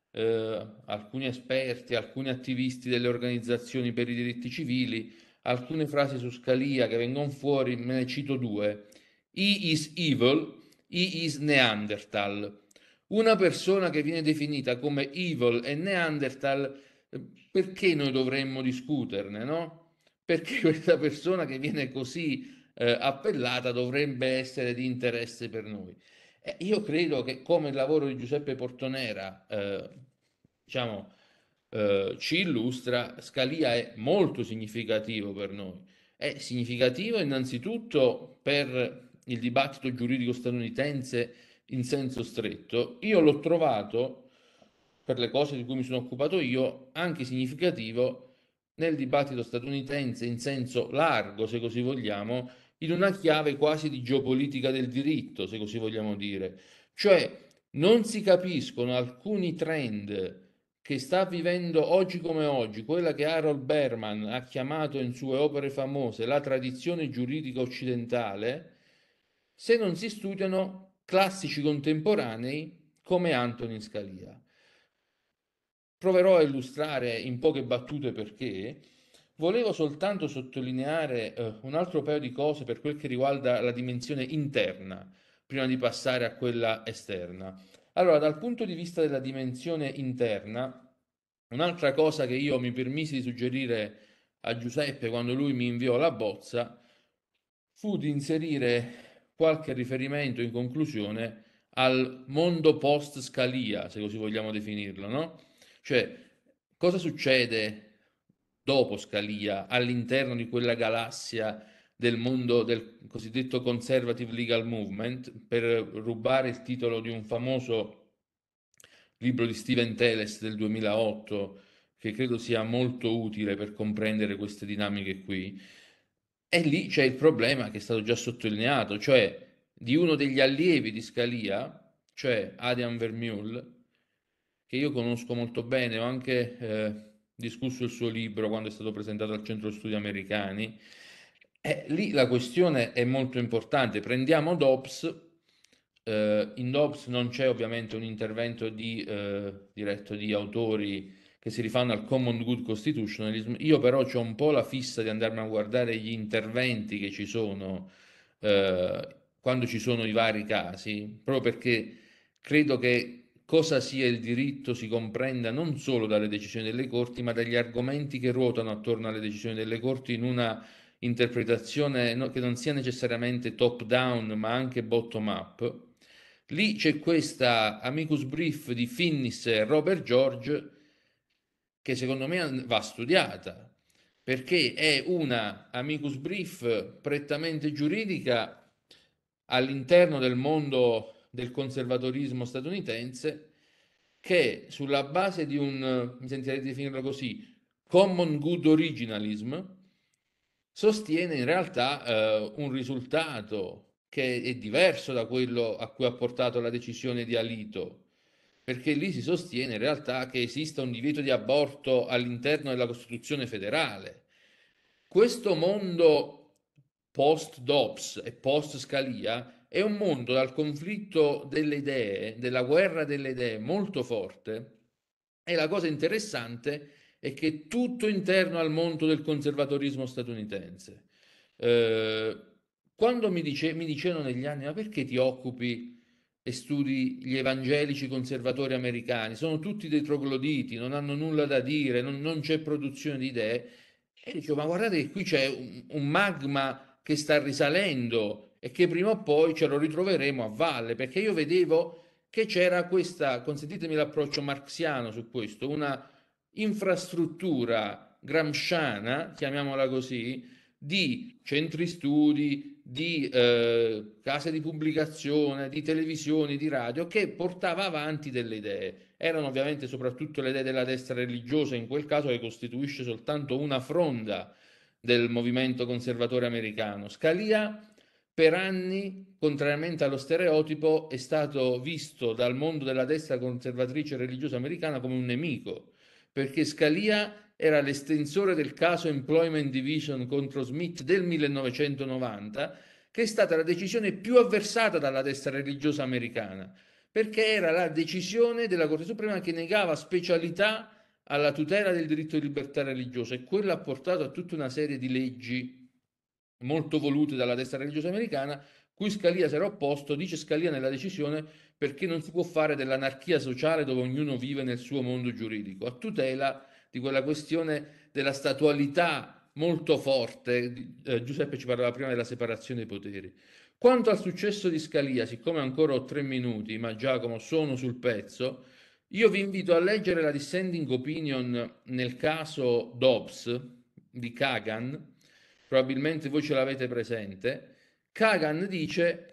alcuni esperti, alcuni attivisti delle organizzazioni per i diritti civili, alcune frasi su Scalia che vengono fuori, me ne cito due. He is evil, he is Neanderthal. Una persona che viene definita come evil e Neanderthal, perché noi dovremmo discuterne, no? Perché questa persona che viene così appellata dovrebbe essere di interesse per noi. Io credo che come il lavoro di Giuseppe Portonera diciamo, ci illustra, Scalia è molto significativo per noi. È significativo innanzitutto per il dibattito giuridico statunitense in senso stretto. Io l'ho trovato, per le cose di cui mi sono occupato io, anche significativo nel dibattito statunitense in senso largo, se così vogliamo, in una chiave quasi di geopolitica del diritto, se così vogliamo dire. Cioè, non si capiscono alcuni trend che sta vivendo oggi come oggi, quella che Harold Berman ha chiamato in sue opere famose la tradizione giuridica occidentale, se non si studiano classici contemporanei come Antonin Scalia. Proverò a illustrare in poche battute perché. Volevo soltanto sottolineare un altro paio di cose per quel che riguarda la dimensione interna, prima di passare a quella esterna. Allora, dal punto di vista della dimensione interna, un'altra cosa che io mi permisi di suggerire a Giuseppe quando lui mi inviò la bozza fu di inserire qualche riferimento in conclusione al mondo post-Scalia, se così vogliamo definirlo, no? Cioè, cosa succede dopo Scalia all'interno di quella galassia del mondo del cosiddetto conservative legal movement, per rubare il titolo di un famoso libro di Steven Teles del 2008 che credo sia molto utile per comprendere queste dinamiche qui. E lì c'è il problema che è stato già sottolineato, cioè di uno degli allievi di Scalia, cioè Adrian Vermeule, che io conosco molto bene, ho anche discusso il suo libro quando è stato presentato al Centro Studi Americani. Lì la questione è molto importante. Prendiamo Dobbs. In Dobbs non c'è ovviamente un intervento diretto di autori che si rifanno al common good constitutionalism. Io però ho un po' la fissa di andarmi a guardare gli interventi che ci sono quando ci sono i vari casi, proprio perché credo che cosa sia il diritto si comprenda non solo dalle decisioni delle corti, ma dagli argomenti che ruotano attorno alle decisioni delle corti in una interpretazione che non sia necessariamente top down, ma anche bottom up. Lì c'è questa amicus brief di Finnis e Robert George che secondo me va studiata, perché è una amicus brief prettamente giuridica all'interno del mondo del conservatorismo statunitense che sulla base di un, mi sentirei di definirlo così, common good originalism, sostiene in realtà un risultato che è diverso da quello a cui ha portato la decisione di Alito, perché lì si sostiene in realtà che esista un divieto di aborto all'interno della Costituzione federale. Questo mondo post-Dobbs e post-Scalia è un mondo dal conflitto delle idee, della guerra delle idee molto forte, e la cosa interessante è che è tutto interno al mondo del conservatorismo statunitense. Quando mi dicevano negli anni, ma perché ti occupi e studi gli evangelici conservatori americani, sono tutti dei trogloditi, non hanno nulla da dire, non c'è produzione di idee. E dicevo, ma guardate che qui c'è un magma che sta risalendo e che prima o poi ce lo ritroveremo a valle, perché io vedevo che c'era questa, consentitemi l'approccio marxiano su questo, una infrastruttura gramsciana, chiamiamola così, di centri studi, di case di pubblicazione, di televisioni, di radio, che portava avanti delle idee. Erano ovviamente soprattutto le idee della destra religiosa, in quel caso che costituisce soltanto una fronda del movimento conservatore americano. Scalia per anni, contrariamente allo stereotipo, è stato visto dal mondo della destra conservatrice religiosa americana come un nemico, perché Scalia era l'estensore del caso Employment Division contro Smith del 1990, che è stata la decisione più avversata dalla destra religiosa americana, perché era la decisione della Corte Suprema che negava specialità alla tutela del diritto di libertà religiosa, e quello ha portato a tutta una serie di leggi molto volute dalla destra religiosa americana, cui Scalia si era opposto. Dice Scalia nella decisione, perché non si può fare dell'anarchia sociale dove ognuno vive nel suo mondo giuridico, a tutela di quella questione della statualità molto forte. Giuseppe ci parlava prima della separazione dei poteri. Quanto al successo di Scalia, siccome ancora ho 3 minuti, ma Giacomo sono sul pezzo, io vi invito a leggere la dissenting opinion nel caso Dobbs di Kagan, probabilmente voi ce l'avete presente. Kagan dice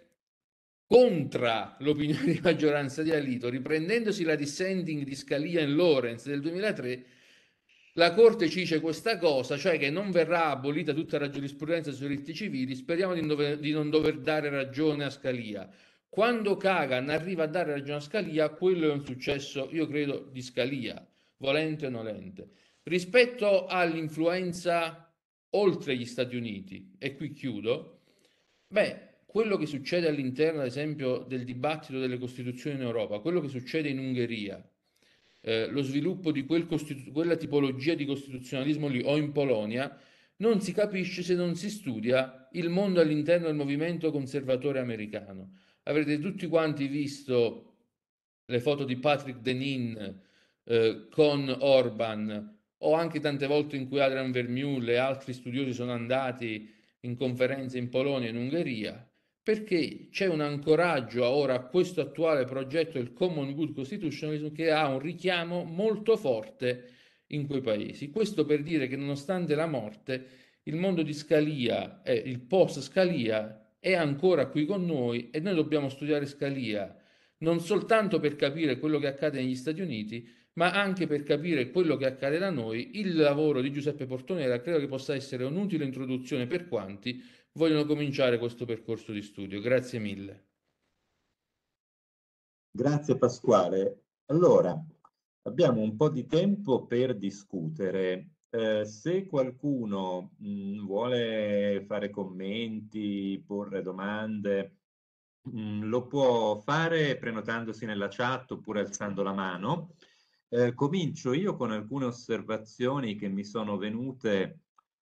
contra l'opinione di maggioranza di Alito, riprendendosi la dissenting di Scalia e Lawrence del 2003, la Corte ci dice questa cosa, cioè che non verrà abolita tutta la giurisprudenza sui diritti civili, speriamo di non dover dare ragione a Scalia. Quando Kagan arriva a dare ragione a Scalia, quello è un successo, io credo, di Scalia, volente o nolente. Rispetto all'influenza oltre gli Stati Uniti, e qui chiudo, quello che succede all'interno, ad esempio, del dibattito delle costituzioni in Europa, quello che succede in Ungheria, lo sviluppo di quella tipologia di costituzionalismo lì, o in Polonia, non si capisce se non si studia il mondo all'interno del movimento conservatore americano. Avrete tutti quanti visto le foto di Patrick Denin con Orban, o anche tante volte in cui Adrian Vermeulen e altri studiosi sono andati in conferenze in Polonia e in Ungheria, perché c'è un ancoraggio ora a questo attuale progetto del Common Good Constitutionalism che ha un richiamo molto forte in quei paesi. Questo per dire che nonostante la morte, il mondo di Scalia e il post Scalia è ancora qui con noi, e noi dobbiamo studiare Scalia non soltanto per capire quello che accade negli Stati Uniti, ma anche per capire quello che accade da noi. Il lavoro di Giuseppe Portonera credo che possa essere un'utile introduzione per quanti vogliono cominciare questo percorso di studio. Grazie mille. Grazie Pasquale. Allora, abbiamo un po' di tempo per discutere. Se qualcuno vuole fare commenti, porre domande, lo può fare prenotandosi nella chat oppure alzando la mano. Comincio io con alcune osservazioni che mi sono venute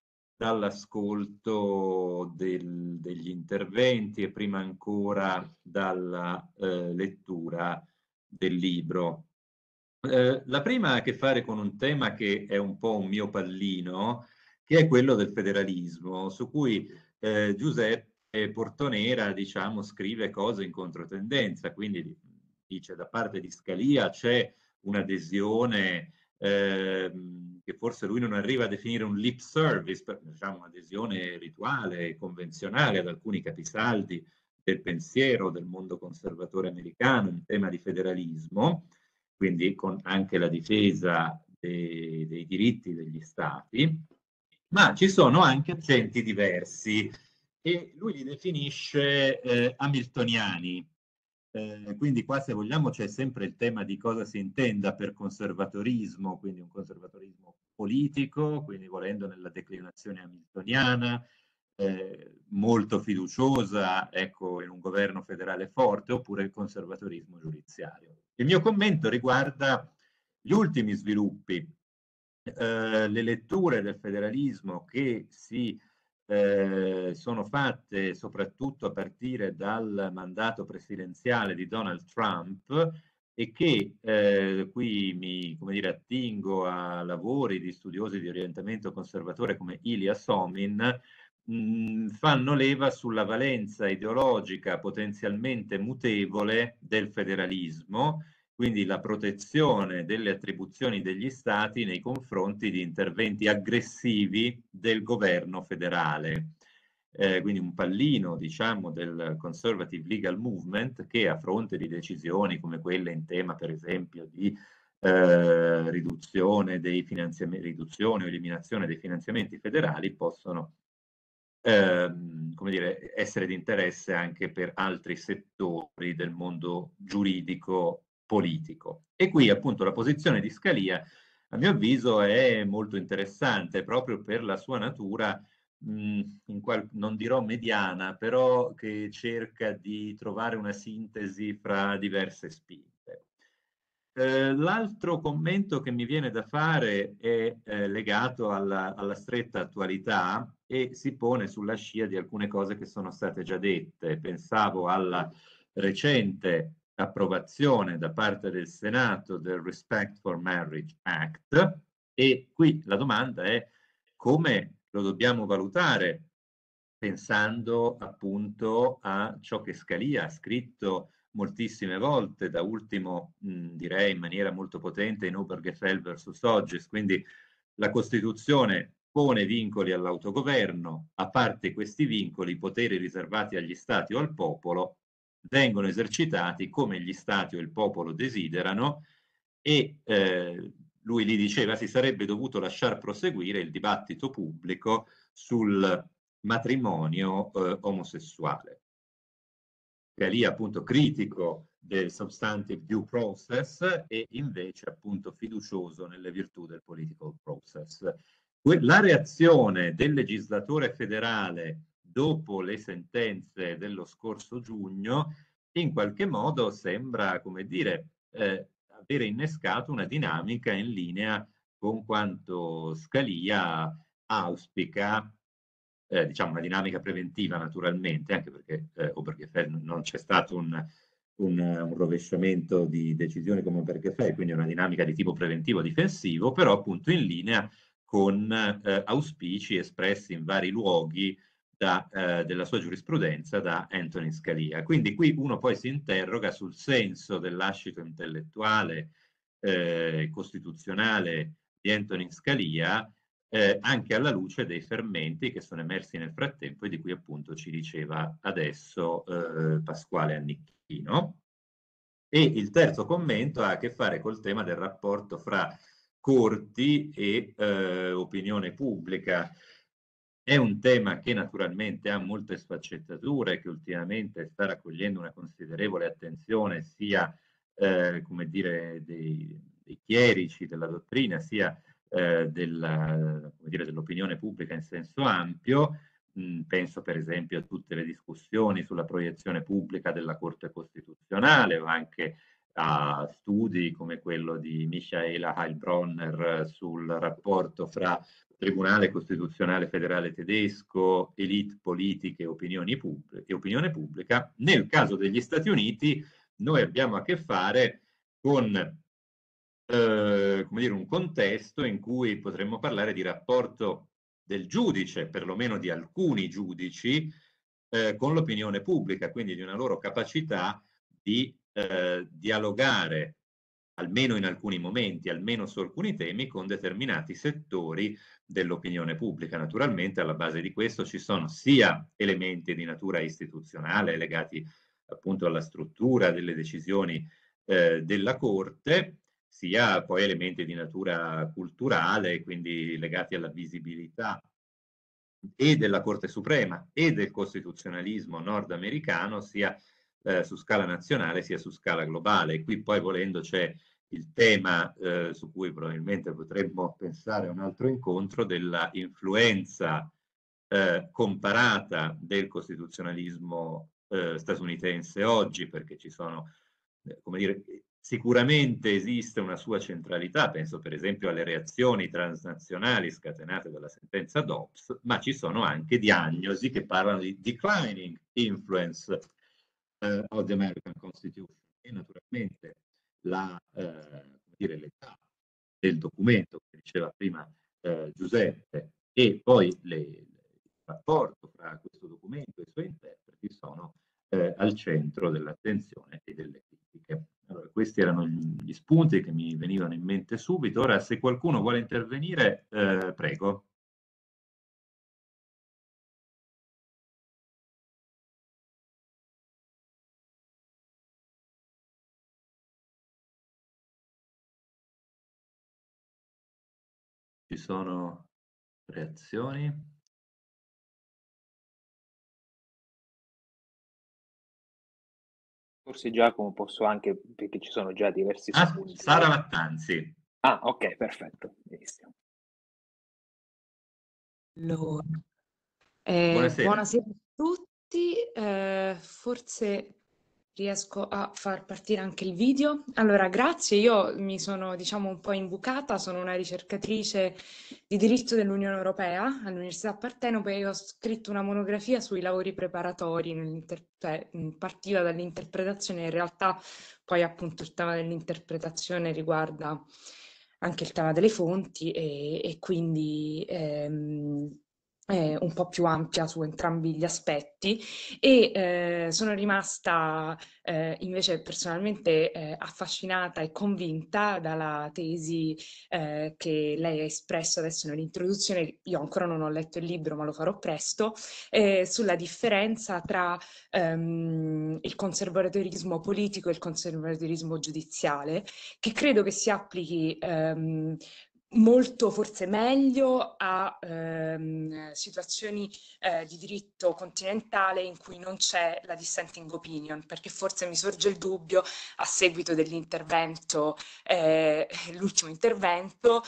dall'ascolto degli interventi e prima ancora dalla lettura del libro. La prima ha a che fare con un tema che è un po' un mio pallino, che è quello del federalismo, su cui Giuseppe Portonera, diciamo, scrive cose in controtendenza, quindi dice da parte di Scalia c'è un'adesione che forse lui non arriva a definire un lip service, diciamo un'adesione rituale, convenzionale ad alcuni capisaldi del pensiero del mondo conservatore americano in tema di federalismo, quindi con anche la difesa dei diritti degli stati, ma ci sono anche accenti diversi e lui li definisce hamiltoniani. Quindi qua, se vogliamo, c'è sempre il tema di cosa si intenda per conservatorismo, quindi un conservatorismo politico, quindi volendo nella declinazione hamiltoniana, molto fiduciosa, ecco, in un governo federale forte, oppure il conservatorismo giudiziario. Il mio commento riguarda gli ultimi sviluppi, le letture del federalismo che si sono fatte soprattutto a partire dal mandato presidenziale di Donald Trump e che qui mi, come dire, attingo a lavori di studiosi di orientamento conservatore come Ilya Somin, fanno leva sulla valenza ideologica potenzialmente mutevole del federalismo, quindi la protezione delle attribuzioni degli stati nei confronti di interventi aggressivi del governo federale. Quindi un pallino, diciamo, del conservative legal movement che a fronte di decisioni come quelle in tema, per esempio, di riduzione dei finanziamenti, riduzione o eliminazione dei finanziamenti federali possono come dire, essere di interesse anche per altri settori del mondo giuridico politico. E qui appunto la posizione di Scalia, a mio avviso, è molto interessante proprio per la sua natura, non dirò mediana, però che cerca di trovare una sintesi fra diverse spinte. L'altro commento che mi viene da fare è legato alla stretta attualità e si pone sulla scia di alcune cose che sono state già dette. Pensavo alla recente approvazione da parte del Senato del Respect for Marriage Act e qui la domanda è come lo dobbiamo valutare pensando appunto a ciò che Scalia ha scritto moltissime volte, da ultimo direi in maniera molto potente in Obergefell versus Hodges, quindi la Costituzione pone vincoli all'autogoverno, a parte questi vincoli, i poteri riservati agli stati o al popolo vengono esercitati come gli stati o il popolo desiderano e lui lì diceva si sarebbe dovuto lasciar proseguire il dibattito pubblico sul matrimonio omosessuale. Che è lì appunto critico del substantive due process e invece appunto fiducioso nelle virtù del political process. La reazione del legislatore federale dopo le sentenze dello scorso giugno in qualche modo sembra, come dire, avere innescato una dinamica in linea con quanto Scalia auspica, diciamo una dinamica preventiva naturalmente, anche perché Obergefell non c'è stato un rovesciamento di decisioni come Obergefell, quindi una dinamica di tipo preventivo-difensivo, però appunto in linea con auspici espressi in vari luoghi della sua giurisprudenza da Antonin Scalia. Quindi qui uno poi si interroga sul senso dell'ascito intellettuale costituzionale di Antonin Scalia, anche alla luce dei fermenti che sono emersi nel frattempo e di cui appunto ci diceva adesso Pasquale Annicchino. E il terzo commento ha a che fare col tema del rapporto fra corti e opinione pubblica. È un tema che naturalmente ha molte sfaccettature, che ultimamente sta raccogliendo una considerevole attenzione sia come dire, dei chierici della dottrina, sia dell'opinione pubblica in senso ampio. Penso per esempio a tutte le discussioni sulla proiezione pubblica della Corte Costituzionale o anche a studi come quello di Michaela Heilbronner sul rapporto fra Tribunale Costituzionale Federale Tedesco, elite politiche e opinione pubblica. Nel caso degli Stati Uniti noi abbiamo a che fare con come dire, un contesto in cui potremmo parlare di rapporto del giudice, perlomeno di alcuni giudici, con l'opinione pubblica, quindi di una loro capacità di dialogare, almeno in alcuni momenti, almeno su alcuni temi, con determinati settori dell'opinione pubblica. Naturalmente alla base di questo ci sono sia elementi di natura istituzionale legati appunto alla struttura delle decisioni della Corte, sia poi elementi di natura culturale, quindi legati alla visibilità e della Corte Suprema e del costituzionalismo nordamericano, sia su scala nazionale sia su scala globale. E qui poi volendo c'è il tema su cui probabilmente potremmo pensare a un altro incontro della influenza comparata del costituzionalismo statunitense oggi, perché ci sono come dire, Sicuramente esiste una sua centralità, penso per esempio alle reazioni transnazionali scatenate dalla sentenza Dobbs, ma ci sono anche diagnosi che parlano di declining influence of the American Constitution, e naturalmente l'età del documento che diceva prima Giuseppe, e poi il rapporto fra questo documento e i suoi interpreti sono al centro dell'attenzione e delle critiche. Allora, questi erano gli spunti che mi venivano in mente subito. Ora, se qualcuno vuole intervenire, prego. Ci sono reazioni? Forse Giacomo posso anche, perché ci sono già diversi spunti. Sara Lattanzi. Ah, ok, perfetto, benissimo. Allora, Buonasera. buonasera a tutti, forse riesco a far partire anche il video. Allora, grazie, io mi sono, diciamo, un po' imbucata, sono una ricercatrice di diritto dell'Unione Europea all'Università Partenope e ho scritto una monografia sui lavori preparatori, partiva dall'interpretazione, in realtà poi appunto il tema dell'interpretazione riguarda anche il tema delle fonti e quindi un po' più ampia su entrambi gli aspetti e sono rimasta invece personalmente affascinata e convinta dalla tesi che lei ha espresso adesso nell'introduzione. Io ancora non ho letto il libro, ma lo farò presto, sulla differenza tra il conservatorismo politico e il conservatorismo giudiziale, che credo che si applichi molto forse meglio a situazioni di diritto continentale in cui non c'è la dissenting opinion, perché forse mi sorge il dubbio a seguito dell'intervento, l'ultimo intervento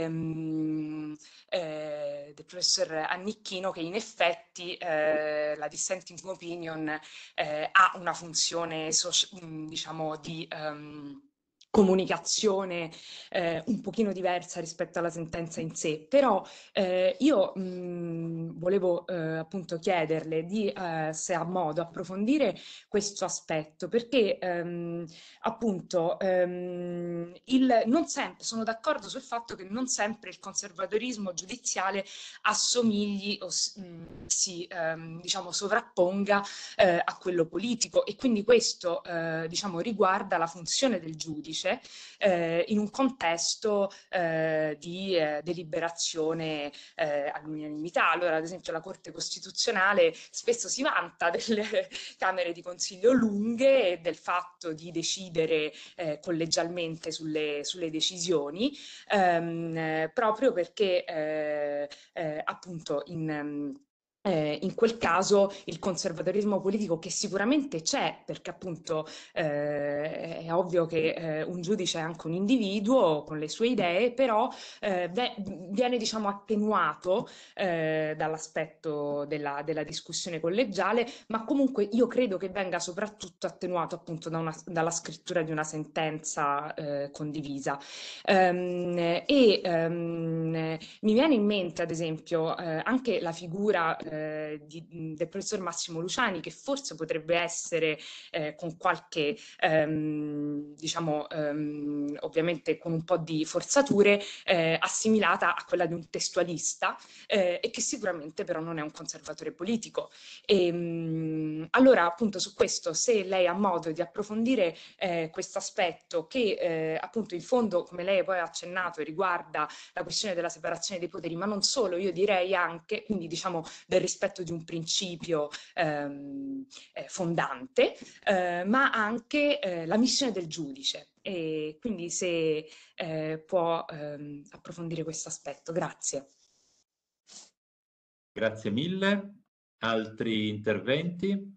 del professor Annicchino, che in effetti la dissenting opinion ha una funzione diciamo di comunicazione un pochino diversa rispetto alla sentenza in sé, però io volevo appunto chiederle di se ha modo approfondire questo aspetto, perché appunto non sempre sono d'accordo sul fatto che non sempre il conservatorismo giudiziale assomigli o si diciamo sovrapponga a quello politico, e quindi questo diciamo riguarda la funzione del giudice in un contesto di deliberazione all'unanimità. Allora, ad esempio, la Corte Costituzionale spesso si vanta delle camere di consiglio lunghe e del fatto di decidere collegialmente sulle decisioni, proprio perché appunto in quel caso il conservatorismo politico, che sicuramente c'è, perché appunto è ovvio che un giudice è anche un individuo con le sue idee, però viene diciamo attenuato dall'aspetto della discussione collegiale, ma comunque io credo che venga soprattutto attenuato appunto dalla scrittura di una sentenza condivisa. Mi viene in mente ad esempio anche la figura del professor Massimo Luciani, che forse potrebbe essere con qualche diciamo ovviamente con un po' di forzature assimilata a quella di un testualista e che sicuramente però non è un conservatore politico. Allora appunto su questo, se lei ha modo di approfondire questo aspetto che appunto in fondo, come lei poi ha accennato, riguarda la questione della separazione dei poteri, ma non solo, io direi anche, quindi diciamo del rispetto di un principio fondante, ma anche la missione del giudice. E quindi se può approfondire questo aspetto. Grazie. Grazie mille. Altri interventi?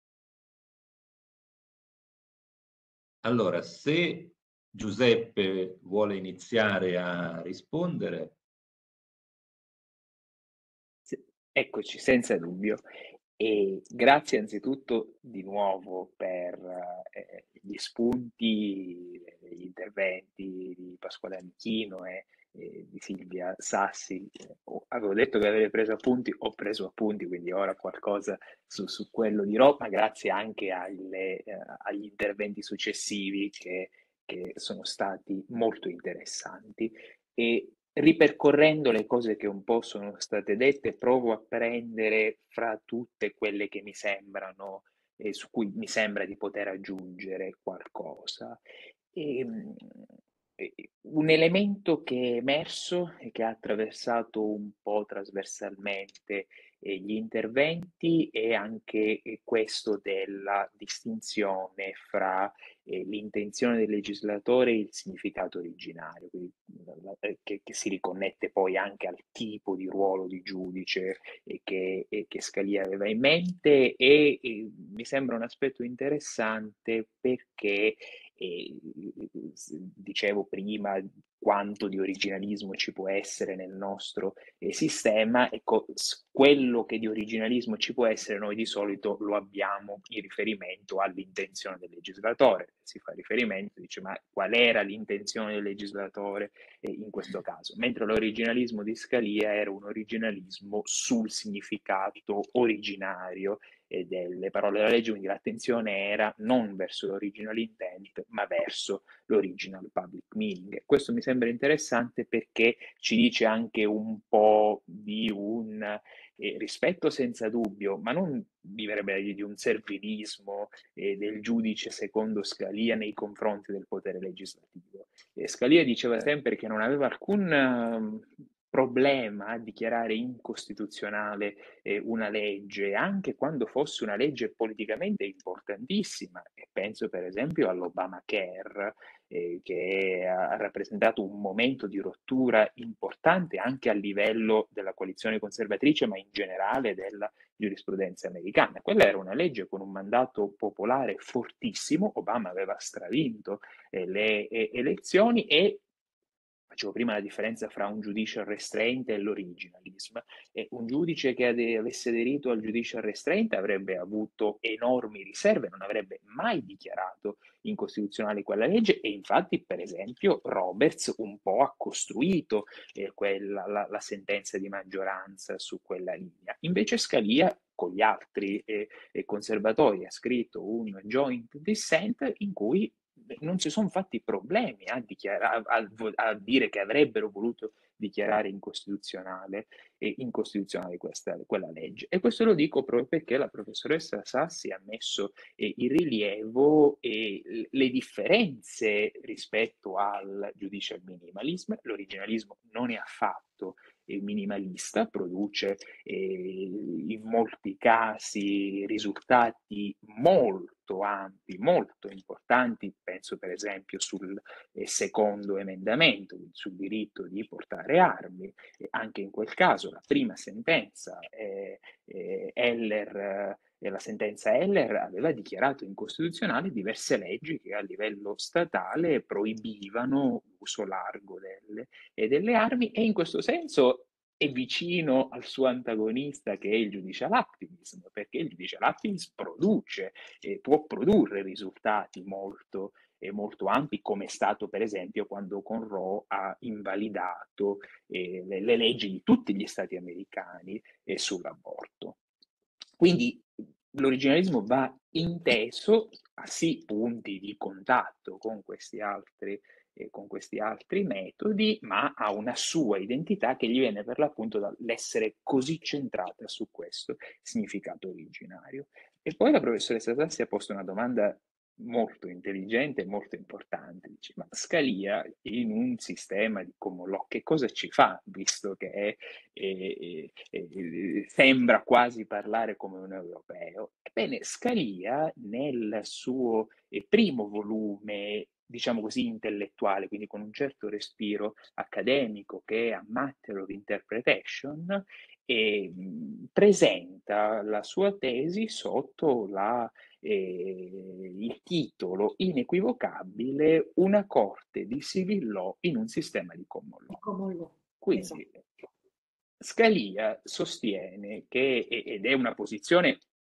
Allora, se Giuseppe vuole iniziare a rispondere. Eccoci, senza dubbio. E grazie anzitutto di nuovo per gli spunti, gli interventi di Pasquale Amichino e di Silvia Sassi. Avevo detto che avevo preso appunti, ho preso appunti, quindi ora qualcosa su quello dirò, ma grazie anche agli interventi successivi che sono stati molto interessanti. E ripercorrendo le cose che un po' sono state dette, provo a prendere fra tutte quelle che mi sembrano, su cui mi sembra di poter aggiungere qualcosa. Ehm, un elemento che è emerso e che ha attraversato un po' trasversalmente gli interventi è anche questo della distinzione fra l'intenzione del legislatore e il significato originario, quindi, che si riconnette poi anche al tipo di ruolo di giudice che Scalia aveva in mente e mi sembra un aspetto interessante perché dicevo prima quanto di originalismo ci può essere nel nostro sistema, ecco, quello che di originalismo ci può essere noi di solito lo abbiamo in riferimento all'intenzione del legislatore. Si fa riferimento, dice ma qual era l'intenzione del legislatore in questo caso? Mentre l'originalismo di Scalia era un originalismo sul significato originario delle parole della legge, quindi l'attenzione era non verso l'original intent, ma verso l'original public meaning. Questo mi sembra interessante perché ci dice anche un po' di un rispetto senza dubbio, ma non mi verrebbe da dire di un servilismo del giudice secondo Scalia nei confronti del potere legislativo. Scalia diceva sempre che non aveva alcun problema a dichiarare incostituzionale una legge, anche quando fosse una legge politicamente importantissima, e penso per esempio all'Obamacare, che ha rappresentato un momento di rottura importante anche a livello della coalizione conservatrice, ma in generale della giurisprudenza americana. Quella era una legge con un mandato popolare fortissimo, Obama aveva stravinto le elezioni e facevo prima la differenza fra un judicial restraint e l'originalism. Un giudice che avesse aderito al judicial restraint avrebbe avuto enormi riserve, non avrebbe mai dichiarato incostituzionale quella legge e infatti, per esempio, Roberts un po' ha costruito la sentenza di maggioranza su quella linea. Invece Scalia con gli altri conservatori ha scritto un joint dissent in cui non si sono fatti problemi a dire che avrebbero voluto dichiarare incostituzionale quella legge. E questo lo dico proprio perché la professoressa Sassi ha messo in rilievo le differenze rispetto al judicial minimalism. L'originalismo non è affatto minimalista, produce in molti casi risultati molto ampi, molto importanti, penso per esempio sul secondo emendamento, sul diritto di portare armi, anche in quel caso la prima sentenza la sentenza Heller aveva dichiarato incostituzionali diverse leggi che a livello statale proibivano l'uso largo delle armi e in questo senso è vicino al suo antagonista che è il judicial activism, perché il judicial activism può produrre risultati molto ampi, come è stato per esempio quando con Roe ha invalidato le leggi di tutti gli stati americani sull'aborto. Quindi l'originalismo va inteso a sì punti di contatto con questi altri metodi, ma ha una sua identità che gli viene per l'appunto dall'essere così centrata su questo significato originario. E poi la professoressa Sassi ha posto una domanda molto intelligente e molto importante. Dice, ma Scalia in un sistema di common law che cosa ci fa, visto che sembra quasi parlare come un europeo? Ebbene, Scalia nel suo primo volume, diciamo così, intellettuale, quindi con un certo respiro accademico che è A Matter of Interpretation, presenta la sua tesi sotto il titolo inequivocabile Una corte di civil law in un sistema di common law. Quindi esatto. Scalia sostiene che, ed è una posizione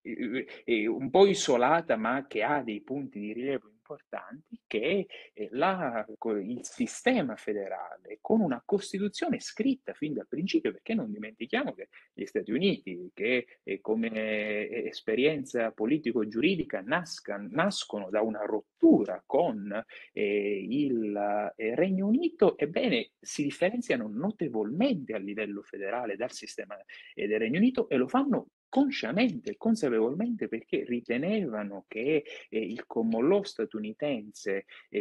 un po' isolata, ma che ha dei punti di rilievo importanti, che il sistema federale, con una Costituzione scritta fin dal principio, perché non dimentichiamo che gli Stati Uniti, che come esperienza politico-giuridica nascono da una rottura con il Regno Unito, ebbene si differenziano notevolmente a livello federale dal sistema del Regno Unito, e lo fanno consciamente e consapevolmente, perché ritenevano che il common law statunitense,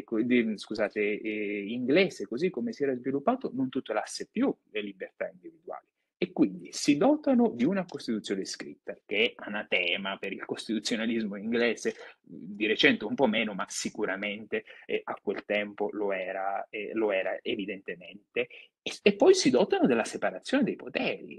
inglese, così come si era sviluppato, non tutelasse più le libertà individuali. E quindi si dotano di una Costituzione scritta, che è anatema per il costituzionalismo inglese, di recente un po' meno, ma sicuramente a quel tempo lo era evidentemente. E poi si dotano della separazione dei poteri.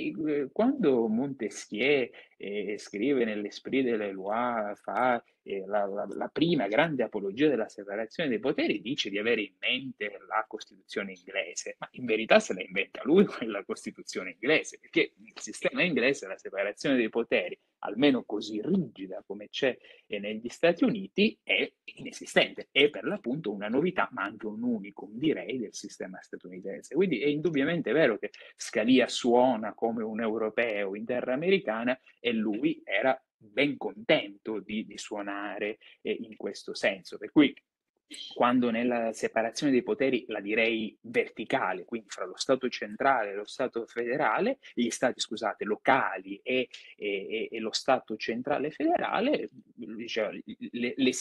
Quando Montesquieu scrive nell'Esprit de la Loi, fa la prima grande apologia della separazione dei poteri, dice di avere in mente la Costituzione inglese, ma in verità se la inventa lui quella Costituzione inglese, perché il sistema inglese, la separazione dei poteri, almeno così rigida come c'è negli Stati Uniti, è inesistente, è per l'appunto una novità, ma anche un unicum, direi, del sistema statunitense. Quindi è indubbiamente vero che Scalia suona come un europeo in terra americana, e lui era ben contento di suonare in questo senso. Per cui, quando nella separazione dei poteri, la direi verticale, quindi fra lo Stato centrale e lo Stato federale, gli stati, scusate, locali e lo Stato centrale federale, diceva, i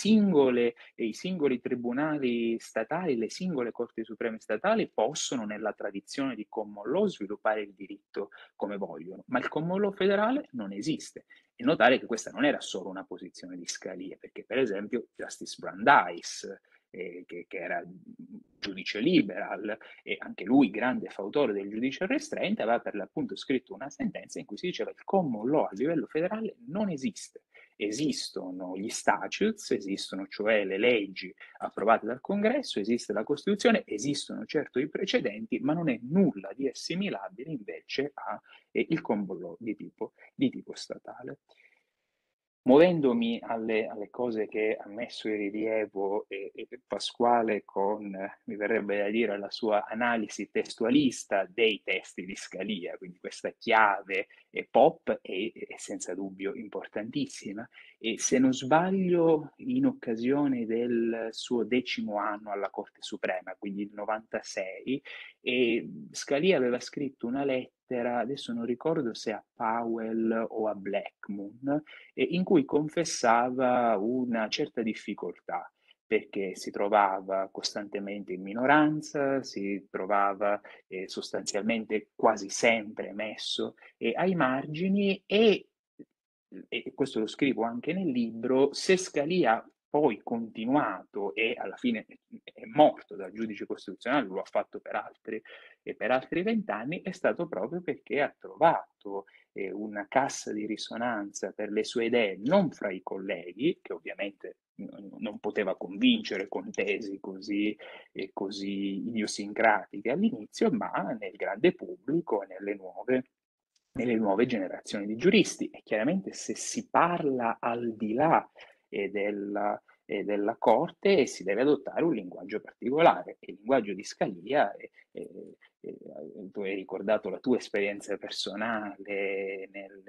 singoli tribunali statali, le singole corti supreme statali possono, nella tradizione di common law, sviluppare il diritto come vogliono, ma il common law federale non esiste. E notare che questa non era solo una posizione di Scalia, perché per esempio Justice Brandeis, che era giudice liberal, e anche lui grande fautore del giudice restraint, aveva per l'appunto scritto una sentenza in cui si diceva che il common law a livello federale non esiste. Esistono gli statutes, esistono cioè le leggi approvate dal Congresso, esiste la Costituzione, esistono certo i precedenti, ma non è nulla di assimilabile invece al common law di tipo statale. Muovendomi alle cose che ha messo in rilievo Pasquale con, mi verrebbe da dire, la sua analisi testualista dei testi di Scalia, quindi questa chiave pop è senza dubbio importantissima. E se non sbaglio, in occasione del suo 10° anno alla Corte Suprema, quindi il 96, Scalia aveva scritto una lettera, adesso non ricordo se a Powell o a Blackmun, in cui confessava una certa difficoltà, perché si trovava costantemente in minoranza, si trovava sostanzialmente quasi sempre messo ai margini, e questo lo scrivo anche nel libro, se Scalia poi continuato e alla fine è morto dal giudice costituzionale, lo ha fatto per altri 20 anni, è stato proprio perché ha trovato una cassa di risonanza per le sue idee, non fra i colleghi, che ovviamente non poteva convincere con tesi così idiosincratiche all'inizio, ma nel grande pubblico e nelle nuove generazioni di giuristi. E chiaramente, se si parla al di là della Corte, si deve adottare un linguaggio particolare. Il linguaggio di Scalia, tu hai ricordato la tua esperienza personale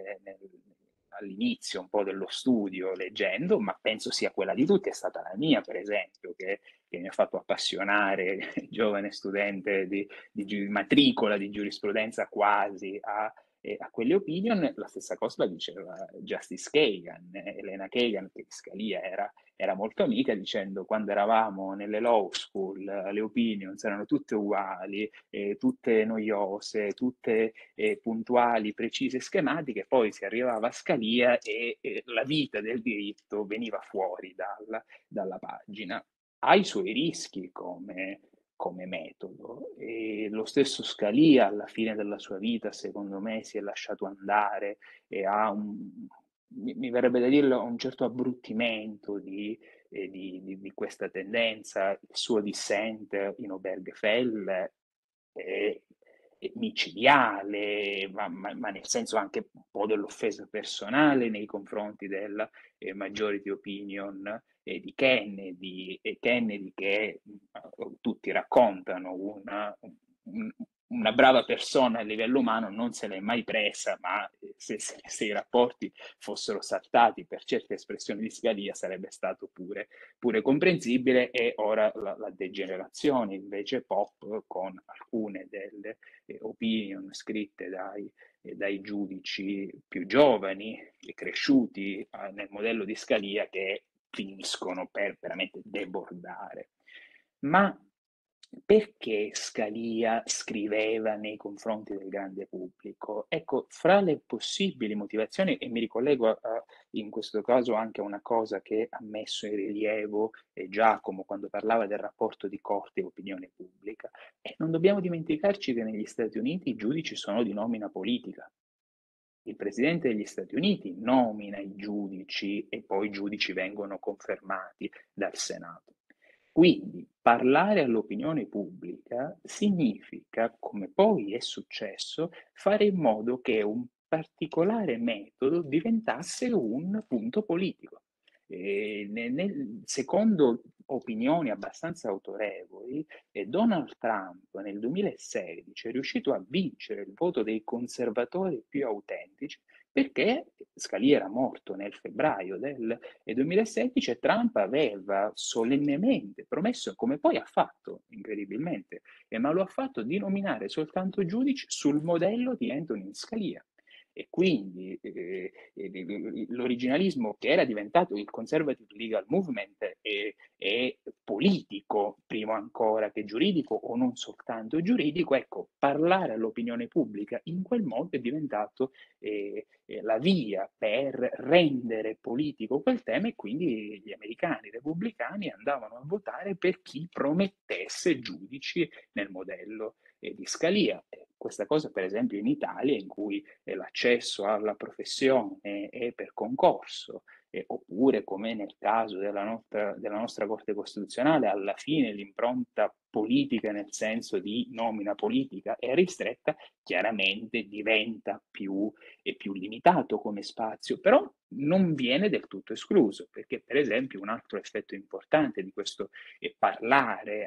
all'inizio un po' dello studio leggendo, ma penso sia quella di tutti, è stata la mia per esempio, che mi ha fatto appassionare, giovane studente di matricola di giurisprudenza quasi a quelle opinion. La stessa cosa la diceva Justice Kagan, Elena Kagan, che di Scalia era molto amica, dicendo: quando eravamo nelle law school le opinions erano tutte uguali, tutte noiose, tutte puntuali, precise, schematiche, poi si arrivava a Scalia e la vita del diritto veniva fuori dalla pagina. Ha i suoi rischi come metodo, e lo stesso Scalia alla fine della sua vita, secondo me, si è lasciato andare e ha mi verrebbe da dirlo, un certo abbruttimento di questa tendenza. Il suo dissent in Obergefell è micidiale, ma nel senso anche un po' dell'offesa personale nei confronti della majority opinion di Kennedy, e Kennedy che tutti raccontano una brava persona a livello umano, non se l'è mai presa, ma se i rapporti fossero saltati per certe espressioni di Scalia sarebbe stato pure comprensibile. E ora la degenerazione invece pop, con alcune delle opinion scritte dai giudici più giovani e cresciuti nel modello di Scalia, che finiscono per veramente debordare. Ma perché Scalia scriveva nei confronti del grande pubblico? Ecco, fra le possibili motivazioni, e mi ricollego in questo caso anche a una cosa che ha messo in rilievo Giacomo quando parlava del rapporto di corte e opinione pubblica, e non dobbiamo dimenticarci che negli Stati Uniti i giudici sono di nomina politica. Il Presidente degli Stati Uniti nomina i giudici e poi i giudici vengono confermati dal Senato. Quindi parlare all'opinione pubblica significa, come poi è successo, fare in modo che un particolare metodo diventasse un punto politico. Secondo opinioni abbastanza autorevoli, Donald Trump nel 2016 è riuscito a vincere il voto dei conservatori più autentici perché Scalia era morto nel febbraio del 2016 e Trump aveva solennemente promesso, come poi ha fatto incredibilmente, ma lo ha fatto, di nominare soltanto giudici sul modello di Antonin Scalia. E quindi l'originalismo, che era diventato il conservative legal movement, è politico prima ancora che giuridico, o non soltanto giuridico. Ecco, parlare all'opinione pubblica in quel modo è diventato la via per rendere politico quel tema, e quindi gli americani repubblicani andavano a votare per chi promettesse giudici nel modello di Scalia. Questa cosa, per esempio, in Italia, in cui l'accesso alla professione è per concorso, oppure come nel caso della nostra Corte Costituzionale, alla fine l'impronta politica, nel senso di nomina politica, è ristretta, chiaramente diventa più limitato come spazio, però non viene del tutto escluso, perché per esempio un altro effetto importante di questo parlare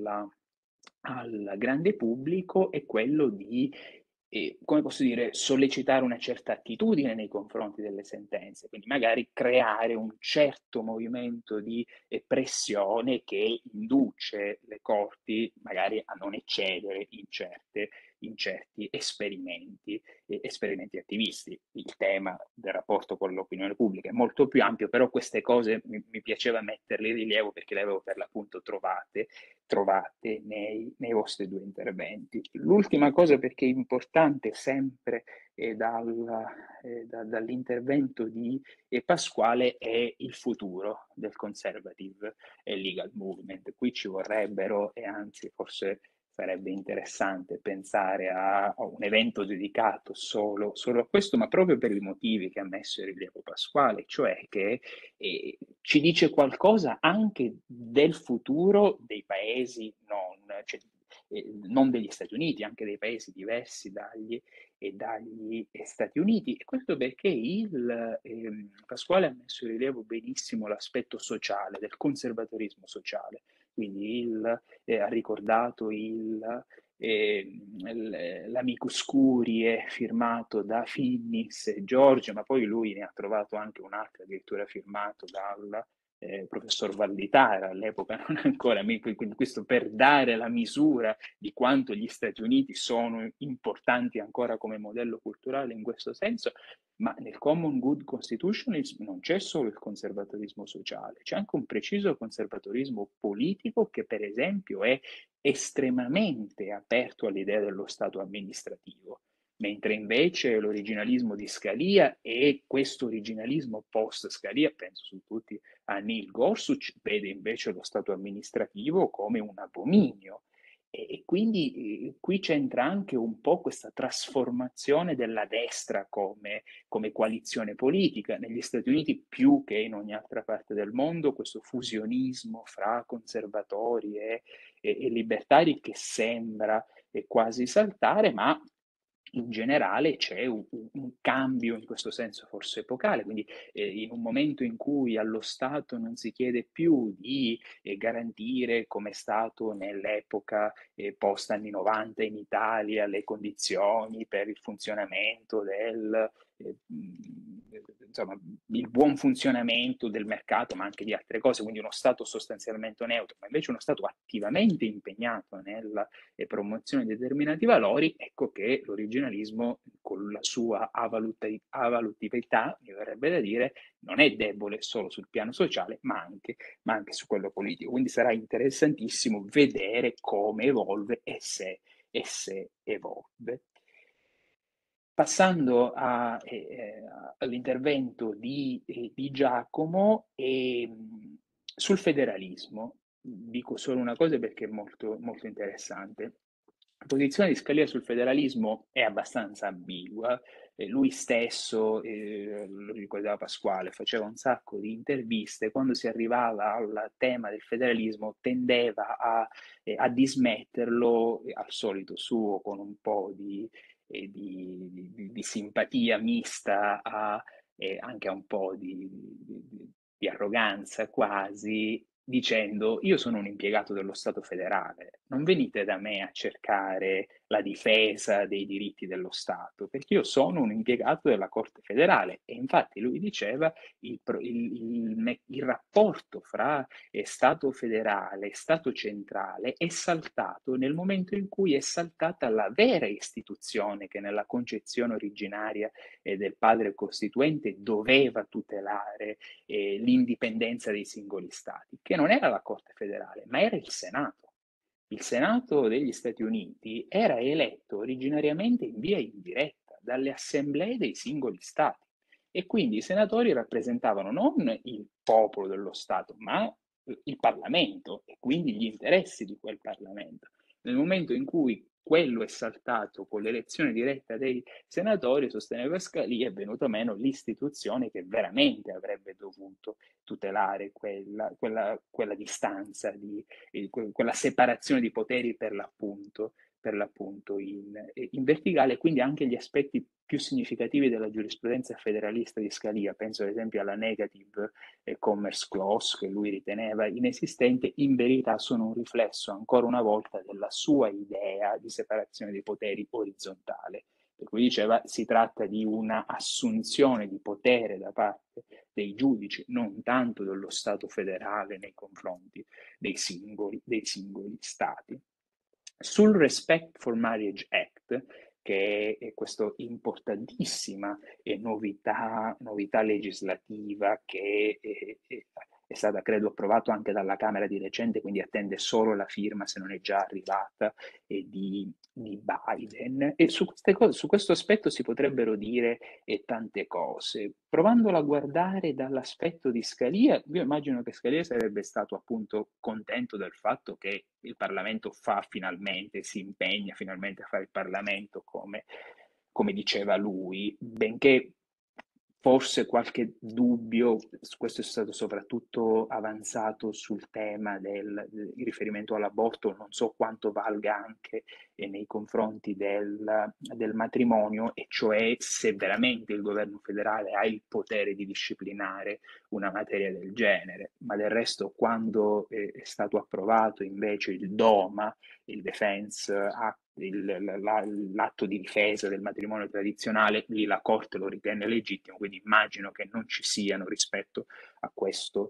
al grande pubblico è quello di, come posso dire, sollecitare una certa attitudine nei confronti delle sentenze, quindi magari creare un certo movimento di pressione che induce le corti magari a non eccedere in certi esperimenti attivisti. Il tema del rapporto con l'opinione pubblica è molto più ampio, però queste cose mi piaceva metterle in rilievo perché le avevo per l'appunto trovate nei vostri due interventi. L'ultima cosa, perché è importante sempre dall'intervento di Pasquale, è il futuro del conservative legal movement. Qui ci vorrebbero, e anzi forse sarebbe interessante pensare a un evento dedicato solo a questo, ma proprio per i motivi che ha messo in rilievo Pasquale, cioè che ci dice qualcosa anche del futuro dei paesi non degli Stati Uniti, anche dei paesi diversi dagli Stati Uniti. E questo perché Pasquale ha messo in rilievo benissimo l'aspetto sociale, del conservatorismo sociale. Quindi ha ricordato l'amicus curiae firmato da Finnis e Giorgio, ma poi lui ne ha trovato anche un altro addirittura firmato dal professor Valditara, all'epoca non ancora amico, quindi questo per dare la misura di quanto gli Stati Uniti sono importanti ancora come modello culturale in questo senso. Ma nel Common Good Constitutionalism non c'è solo il conservatorismo sociale, c'è anche un preciso conservatorismo politico che, per esempio, è estremamente aperto all'idea dello Stato amministrativo, mentre invece l'originalismo di Scalia e questo originalismo post-Scalia, penso su tutti a Neil Gorsuch, vede invece lo Stato amministrativo come un abominio. E quindi qui c'entra anche un po' questa trasformazione della destra come coalizione politica. Negli Stati Uniti, più che in ogni altra parte del mondo, questo fusionismo fra conservatori e libertari che sembra quasi saltare, ma in generale c'è un cambio in questo senso forse epocale, quindi in un momento in cui allo Stato non si chiede più di garantire, come è stato nell'epoca post anni 90 in Italia, le condizioni per il funzionamento insomma, il buon funzionamento del mercato, ma anche di altre cose, quindi uno Stato sostanzialmente neutro, ma invece uno Stato attivamente impegnato nella promozione di determinati valori, ecco che l'originalismo, con la sua avalutività, mi verrebbe da dire, non è debole solo sul piano sociale, ma anche su quello politico. Quindi sarà interessantissimo vedere come evolve e se evolve. Passando all'intervento di Giacomo sul federalismo, dico solo una cosa perché è molto, molto interessante. La posizione di Scalia sul federalismo è abbastanza ambigua. Lui stesso, lo ricordava Pasquale, faceva un sacco di interviste. Quando si arrivava al tema del federalismo tendeva a dismetterlo, al solito suo, con un po' di simpatia mista anche a un po' di arroganza quasi, dicendo: io sono un impiegato dello Stato federale, non venite da me a cercare la difesa dei diritti dello Stato, perché io sono un impiegato della Corte federale. E infatti lui diceva il rapporto fra Stato federale e Stato centrale è saltato nel momento in cui è saltata la vera istituzione che nella concezione originaria del padre costituente doveva tutelare l'indipendenza dei singoli stati, che non era la Corte federale, ma era il Senato. Il Senato degli Stati Uniti era eletto originariamente in via indiretta dalle assemblee dei singoli stati e quindi i senatori rappresentavano non il popolo dello Stato, ma il Parlamento e quindi gli interessi di quel Parlamento. Nel momento in cui quello è saltato con l'elezione diretta dei senatori, sosteneva Scalia, è venuta meno l'istituzione che veramente avrebbe dovuto tutelare quella distanza, quella separazione di poteri per l'appunto in verticale, quindi anche gli aspetti più significativi della giurisprudenza federalista di Scalia, penso ad esempio alla negative commerce clause che lui riteneva inesistente, in verità sono un riflesso ancora una volta della sua idea di separazione dei poteri orizzontale. Per cui diceva si tratta di una assunzione di potere da parte dei giudici, non tanto dello Stato federale nei confronti dei singoli stati. Sul Respect for Marriage Act, che è questa importantissima novità legislativa che è stata credo approvata anche dalla Camera di recente, quindi attende solo la firma, se non è già arrivata, di Biden. E su questo aspetto si potrebbero dire tante cose. Provandola a guardare dall'aspetto di Scalia, io immagino che Scalia sarebbe stato appunto contento del fatto che il Parlamento si impegna finalmente a fare il Parlamento come diceva lui, benché forse qualche dubbio, questo è stato soprattutto avanzato sul tema del riferimento all'aborto, non so quanto valga anche nei confronti del matrimonio, e cioè se veramente il governo federale ha il potere di disciplinare una materia del genere, ma del resto quando è stato approvato invece il DOMA, il Defense Act, l'atto di difesa del matrimonio tradizionale, lì la Corte lo ritenne legittimo, quindi immagino che non ci siano rispetto a questa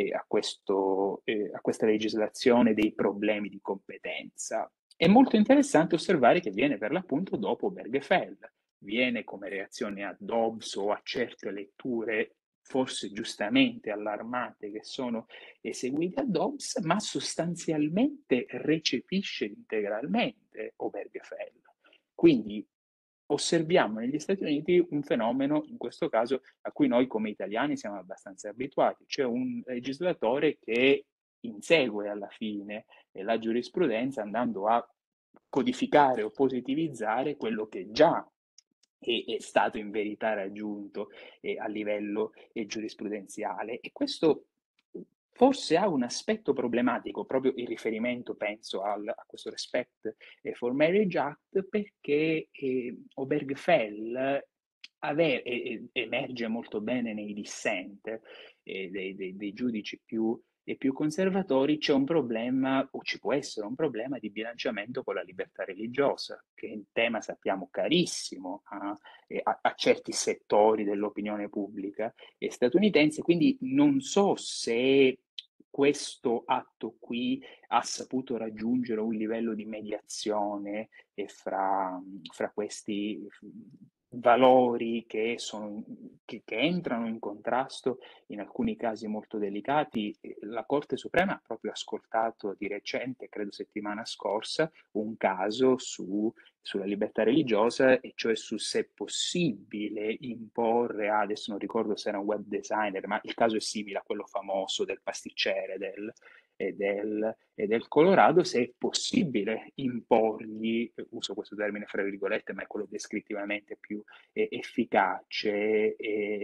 legislazione dei problemi di competenza. È molto interessante osservare che viene per l'appunto dopo Obergefell, viene come reazione a Dobbs o a certe letture forse giustamente allarmate che sono eseguite a Dobbs, ma sostanzialmente recepisce integralmente Obergefell. Quindi osserviamo negli Stati Uniti un fenomeno, in questo caso, a cui noi come italiani siamo abbastanza abituati, cioè un legislatore che insegue alla fine la giurisprudenza andando a codificare o positivizzare quello che già è stato in verità raggiunto a livello giurisprudenziale. E questo forse ha un aspetto problematico, proprio in riferimento, penso, a questo Respect for Marriage Act, perché Obergefell emerge molto bene nei dissent dei giudici più conservatori. C'è un problema, o ci può essere un problema, di bilanciamento con la libertà religiosa, che è un tema, sappiamo, carissimo a certi settori dell'opinione pubblica statunitense. Quindi non so se questo atto qui ha saputo raggiungere un livello di mediazione fra questi valori che entrano in contrasto in alcuni casi molto delicati. La Corte Suprema ha proprio ascoltato di recente, credo settimana scorsa, un caso sulla libertà religiosa, e cioè su se è possibile imporre, adesso non ricordo se era un web designer, ma il caso è simile a quello famoso del pasticcere e del Colorado, se è possibile imporgli, uso questo termine fra virgolette, ma è quello descrittivamente più efficace,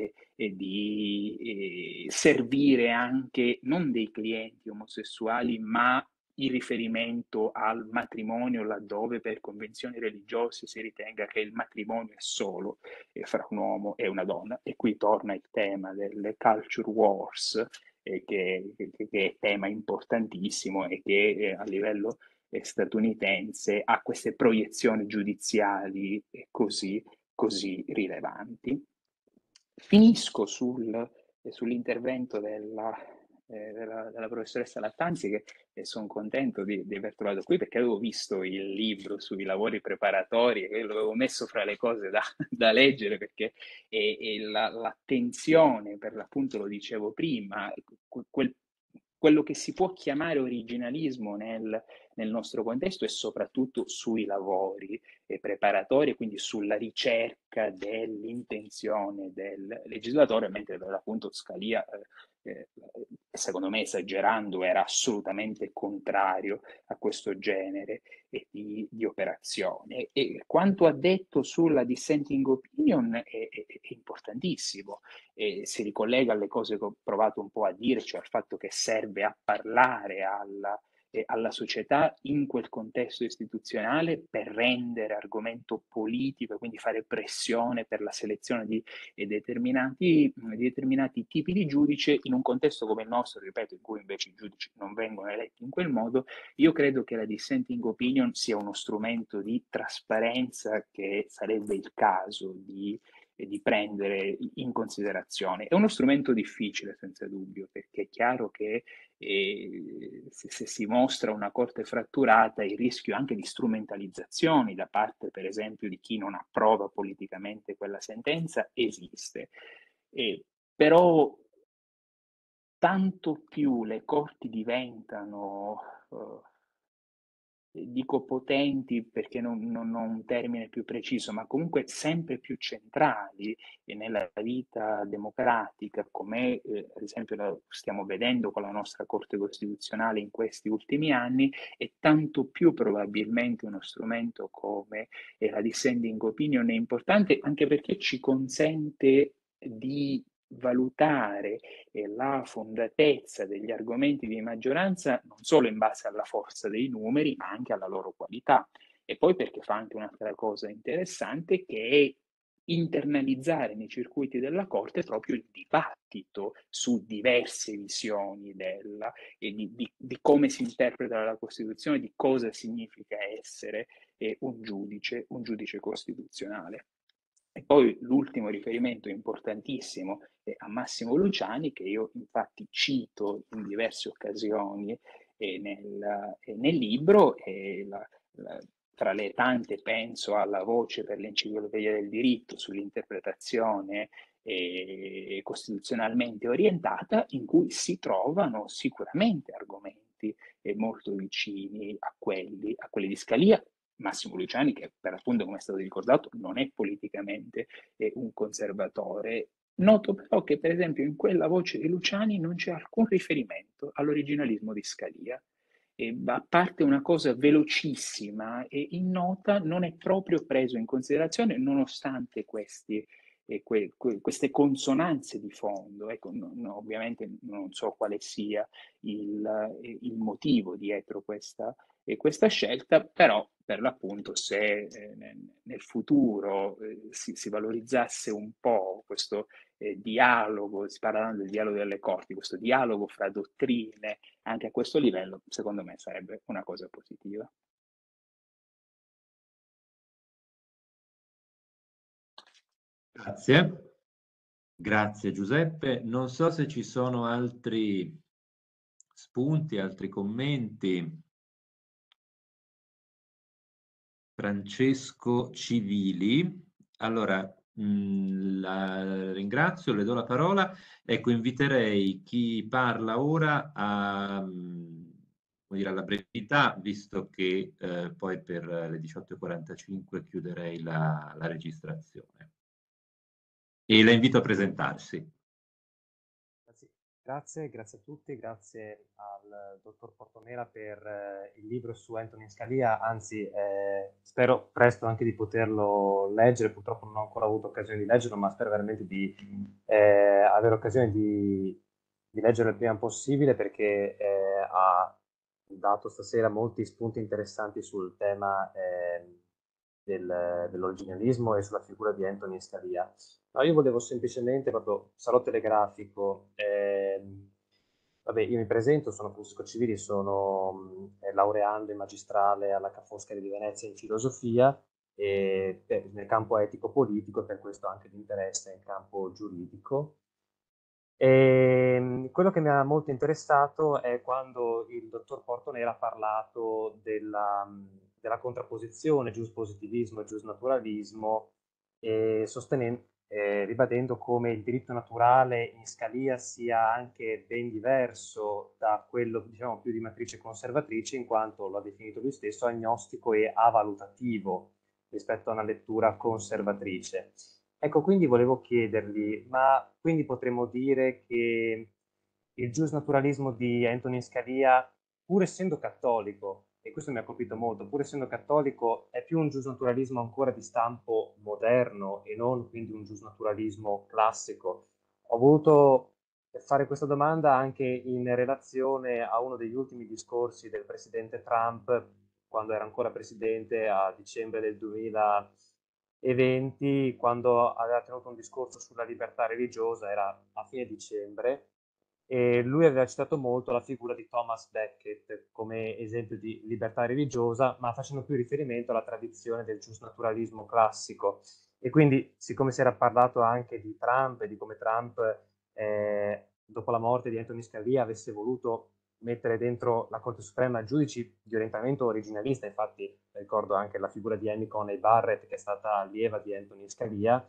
di servire anche non dei clienti omosessuali, ma in riferimento al matrimonio, laddove per convenzioni religiose si ritenga che il matrimonio è solo fra un uomo e una donna. E qui torna il tema delle culture wars, che è tema importantissimo e che a livello statunitense ha queste proiezioni giudiziali così rilevanti. Finisco sull'intervento della professoressa Lattanzi, che sono contento di aver trovato qui, perché avevo visto il libro sui lavori preparatori e l'avevo messo fra le cose da leggere, perché l'attenzione, per l'appunto, lo dicevo prima, quello che si può chiamare originalismo nel nostro contesto è soprattutto sui lavori preparatori, quindi sulla ricerca dell'intenzione del legislatore, mentre per l'appunto Scalia, secondo me esagerando, era assolutamente contrario a questo genere di operazione. E quanto ha detto sulla dissenting opinion è importantissimo. Si ricollega alle cose che ho provato un po' a dire, cioè al fatto che serve a parlare alla società in quel contesto istituzionale per rendere argomento politico e quindi fare pressione per la selezione di determinati tipi di giudice in un contesto come il nostro, ripeto, in cui invece i giudici non vengono eletti in quel modo. Io credo che la dissenting opinion sia uno strumento di trasparenza che sarebbe il caso di prendere in considerazione. È uno strumento difficile, senza dubbio, perché è chiaro che se si mostra una corte fratturata, il rischio anche di strumentalizzazioni da parte, per esempio, di chi non approva politicamente quella sentenza esiste. Però tanto più le corti diventano dico potenti perché non ho un termine più preciso, ma comunque sempre più centrali nella vita democratica, come ad esempio lo stiamo vedendo con la nostra Corte Costituzionale in questi ultimi anni, e tanto più probabilmente uno strumento come la dissenting opinion è importante, anche perché ci consente di valutare la fondatezza degli argomenti di maggioranza non solo in base alla forza dei numeri, ma anche alla loro qualità. E poi perché fa anche un'altra cosa interessante, che è internalizzare nei circuiti della Corte proprio il dibattito su diverse visioni di come si interpreta la Costituzione, di cosa significa essere un giudice costituzionale. E poi l'ultimo riferimento importantissimo è a Massimo Luciani, che io infatti cito in diverse occasioni nel libro, tra le tante penso alla voce per l'Enciclopedia del Diritto sull'interpretazione costituzionalmente orientata, in cui si trovano sicuramente argomenti molto vicini a quelli di Scalia. Massimo Luciani, che per appunto, come è stato ricordato, non è politicamente un conservatore. Noto però che, per esempio, in quella voce di Luciani non c'è alcun riferimento all'originalismo di Scalia. A parte una cosa velocissima e in nota, non è proprio preso in considerazione, nonostante questi queste consonanze di fondo. Ecco, ovviamente non so quale sia il motivo dietro questa scelta, però per l'appunto se nel futuro si valorizzasse un po' questo dialogo, si parla del dialogo delle corti, questo dialogo fra dottrine anche a questo livello, secondo me sarebbe una cosa positiva. Grazie. Grazie Giuseppe. Non so se ci sono altri spunti, altri commenti. Francesco Civili. Allora, la ringrazio, le do la parola. Ecco, inviterei chi parla ora a, come dire, alla brevità, visto che poi per le 18:45 chiuderei la registrazione. E la invito a presentarsi. Grazie a tutti, grazie al dottor Portonera per il libro su Antonin Scalia, anzi spero presto anche di poterlo leggere, purtroppo non ho ancora avuto occasione di leggerlo, ma spero veramente di avere occasione di leggerlo il prima possibile, perché ha dato stasera molti spunti interessanti sul tema dell'originalismo e sulla figura di Antonin Scalia. No, io volevo semplicemente, proprio sarò telegrafico, vabbè, io mi presento, sono Francesco Civili, sono laureando in magistrale alla Ca' Foscari di Venezia in filosofia nel campo etico-politico, e per questo anche l'interesse nel campo giuridico. Quello che mi ha molto interessato è quando il dottor Portonera ha parlato della contrapposizione giuspositivismo e giusnaturalismo, ribadendo come il diritto naturale in Scalia sia anche ben diverso da quello, diciamo, più di matrice conservatrice, in quanto, lo ha definito lui stesso, agnostico e avalutativo rispetto a una lettura conservatrice. Ecco, quindi volevo chiedergli, ma quindi potremmo dire che il giusnaturalismo di Antonin Scalia, pur essendo cattolico, e questo mi ha colpito molto, pur essendo cattolico, è più un giusnaturalismo ancora di stampo moderno e non quindi un giusnaturalismo classico? Ho voluto fare questa domanda anche in relazione a uno degli ultimi discorsi del presidente Trump, quando era ancora presidente a dicembre del 2020, quando aveva tenuto un discorso sulla libertà religiosa, era a fine dicembre, e lui aveva citato molto la figura di Thomas Becket come esempio di libertà religiosa, ma facendo più riferimento alla tradizione del giusnaturalismo classico. E quindi, siccome si era parlato anche di Trump e di come Trump, dopo la morte di Antonin Scalia, avesse voluto mettere dentro la Corte Suprema giudici di orientamento originalista, infatti ricordo anche la figura di Amy Coney Barrett, che è stata allieva di Antonin Scalia.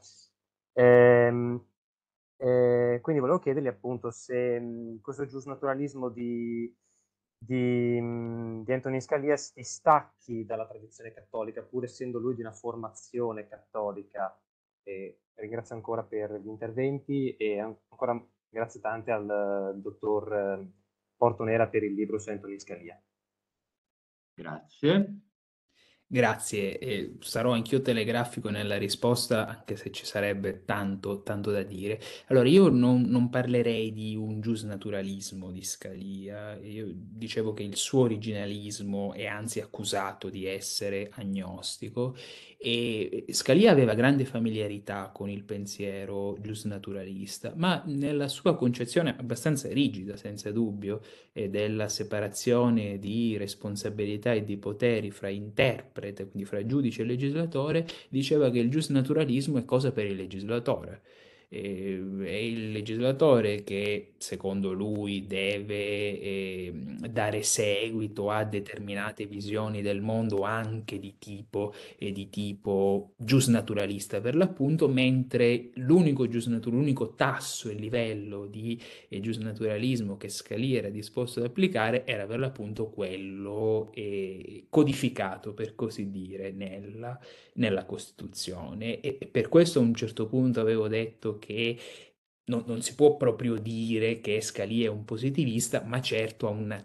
Quindi volevo chiedergli appunto se questo giusnaturalismo di Antonin Scalia si distacchi dalla tradizione cattolica, pur essendo lui di una formazione cattolica. Ringrazio ancora per gli interventi e ancora grazie tante al dottor Portonera per il libro su Antonin Scalia. Grazie. Grazie, sarò anch'io telegrafico nella risposta, anche se ci sarebbe tanto da dire. Allora, io non parlerei di un giusnaturalismo di Scalia, io dicevo che il suo originalismo è anzi accusato di essere agnostico, e Scalia aveva grande familiarità con il pensiero giusnaturalista, ma nella sua concezione abbastanza rigida, senza dubbio, della separazione di responsabilità e di poteri fra interprete, quindi fra giudice e legislatore, diceva che il giusnaturalismo è cosa per il legislatore. È il legislatore che, secondo lui, deve dare seguito a determinate visioni del mondo anche di tipo giusnaturalista per l'appunto, mentre l'unico tasso e livello di giusnaturalismo che Scalia era disposto ad applicare era per l'appunto quello codificato, per così dire, nella Costituzione. E per questo a un certo punto avevo detto che non si può proprio dire che Scalia è un positivista, ma certo ha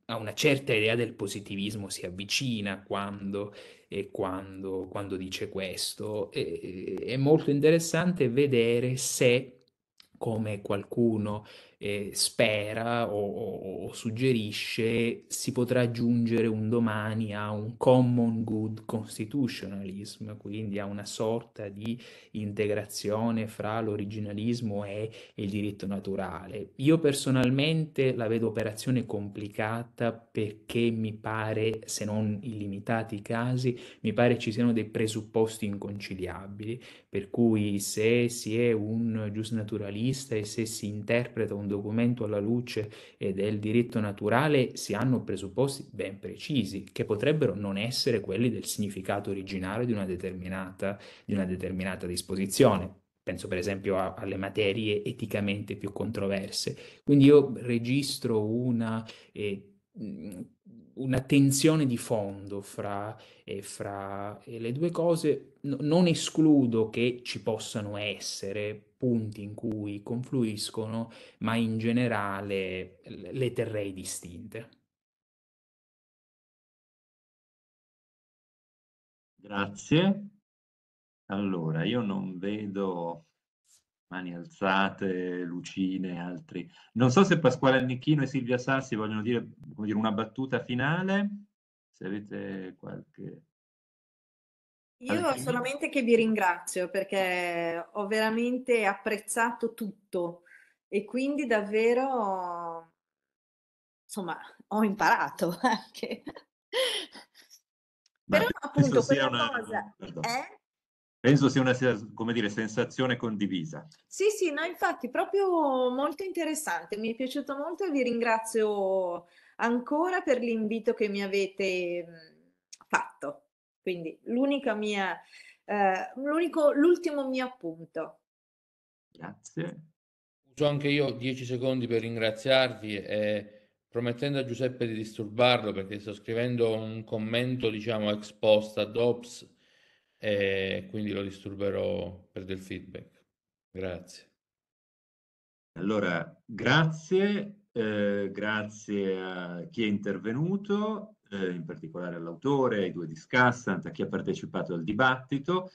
a una certa idea del positivismo si avvicina quando dice questo. È molto interessante vedere se, come qualcuno spera o suggerisce, si potrà giungere un domani a un common good constitutionalism, quindi a una sorta di integrazione fra l'originalismo e il diritto naturale. Io personalmente la vedo operazione complicata perché mi pare, se non in limitati casi, mi pare ci siano dei presupposti inconciliabili, per cui se si è un giusnaturalista e se si interpreta un documento alla luce del diritto naturale, si hanno presupposti ben precisi, che potrebbero non essere quelli del significato originario di una determinata disposizione. Penso per esempio alle materie eticamente più controverse. Quindi io registro una tensione di fondo fra le due cose. Non escludo che ci possano essere punti in cui confluiscono, ma in generale le terrei distinte. Grazie. Allora, io non vedo mani alzate, Lucine, altri. Non so se Pasquale Annichino e Silvia Sassi vogliono dire, come dire, una battuta finale, se avete qualche... Io solamente che vi ringrazio perché ho veramente apprezzato tutto e quindi davvero, insomma, ho imparato anche. Però appunto sia quella una, cosa è... penso sia una, come dire, sensazione condivisa. Sì, sì, no, infatti proprio molto interessante, mi è piaciuto molto e vi ringrazio ancora per l'invito che mi avete fatto. Quindi l'ultimo mio appunto. Grazie. Uso anche io 10 secondi per ringraziarvi e promettendo a Giuseppe di disturbarlo perché sto scrivendo un commento, diciamo, ex post ad ops e quindi lo disturberò per del feedback. Grazie. Allora, grazie, grazie a chi è intervenuto, in particolare all'autore, ai due discussant, a chi ha partecipato al dibattito.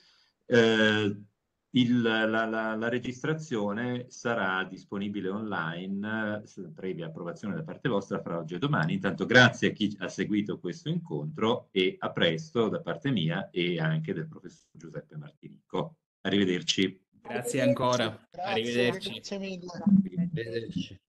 La registrazione sarà disponibile online, previa approvazione da parte vostra, fra oggi e domani. Intanto grazie a chi ha seguito questo incontro e a presto da parte mia e anche del professor Giuseppe Martinico. Arrivederci. Grazie ancora. Grazie, Arrivederci. grazie mille. Arrivederci.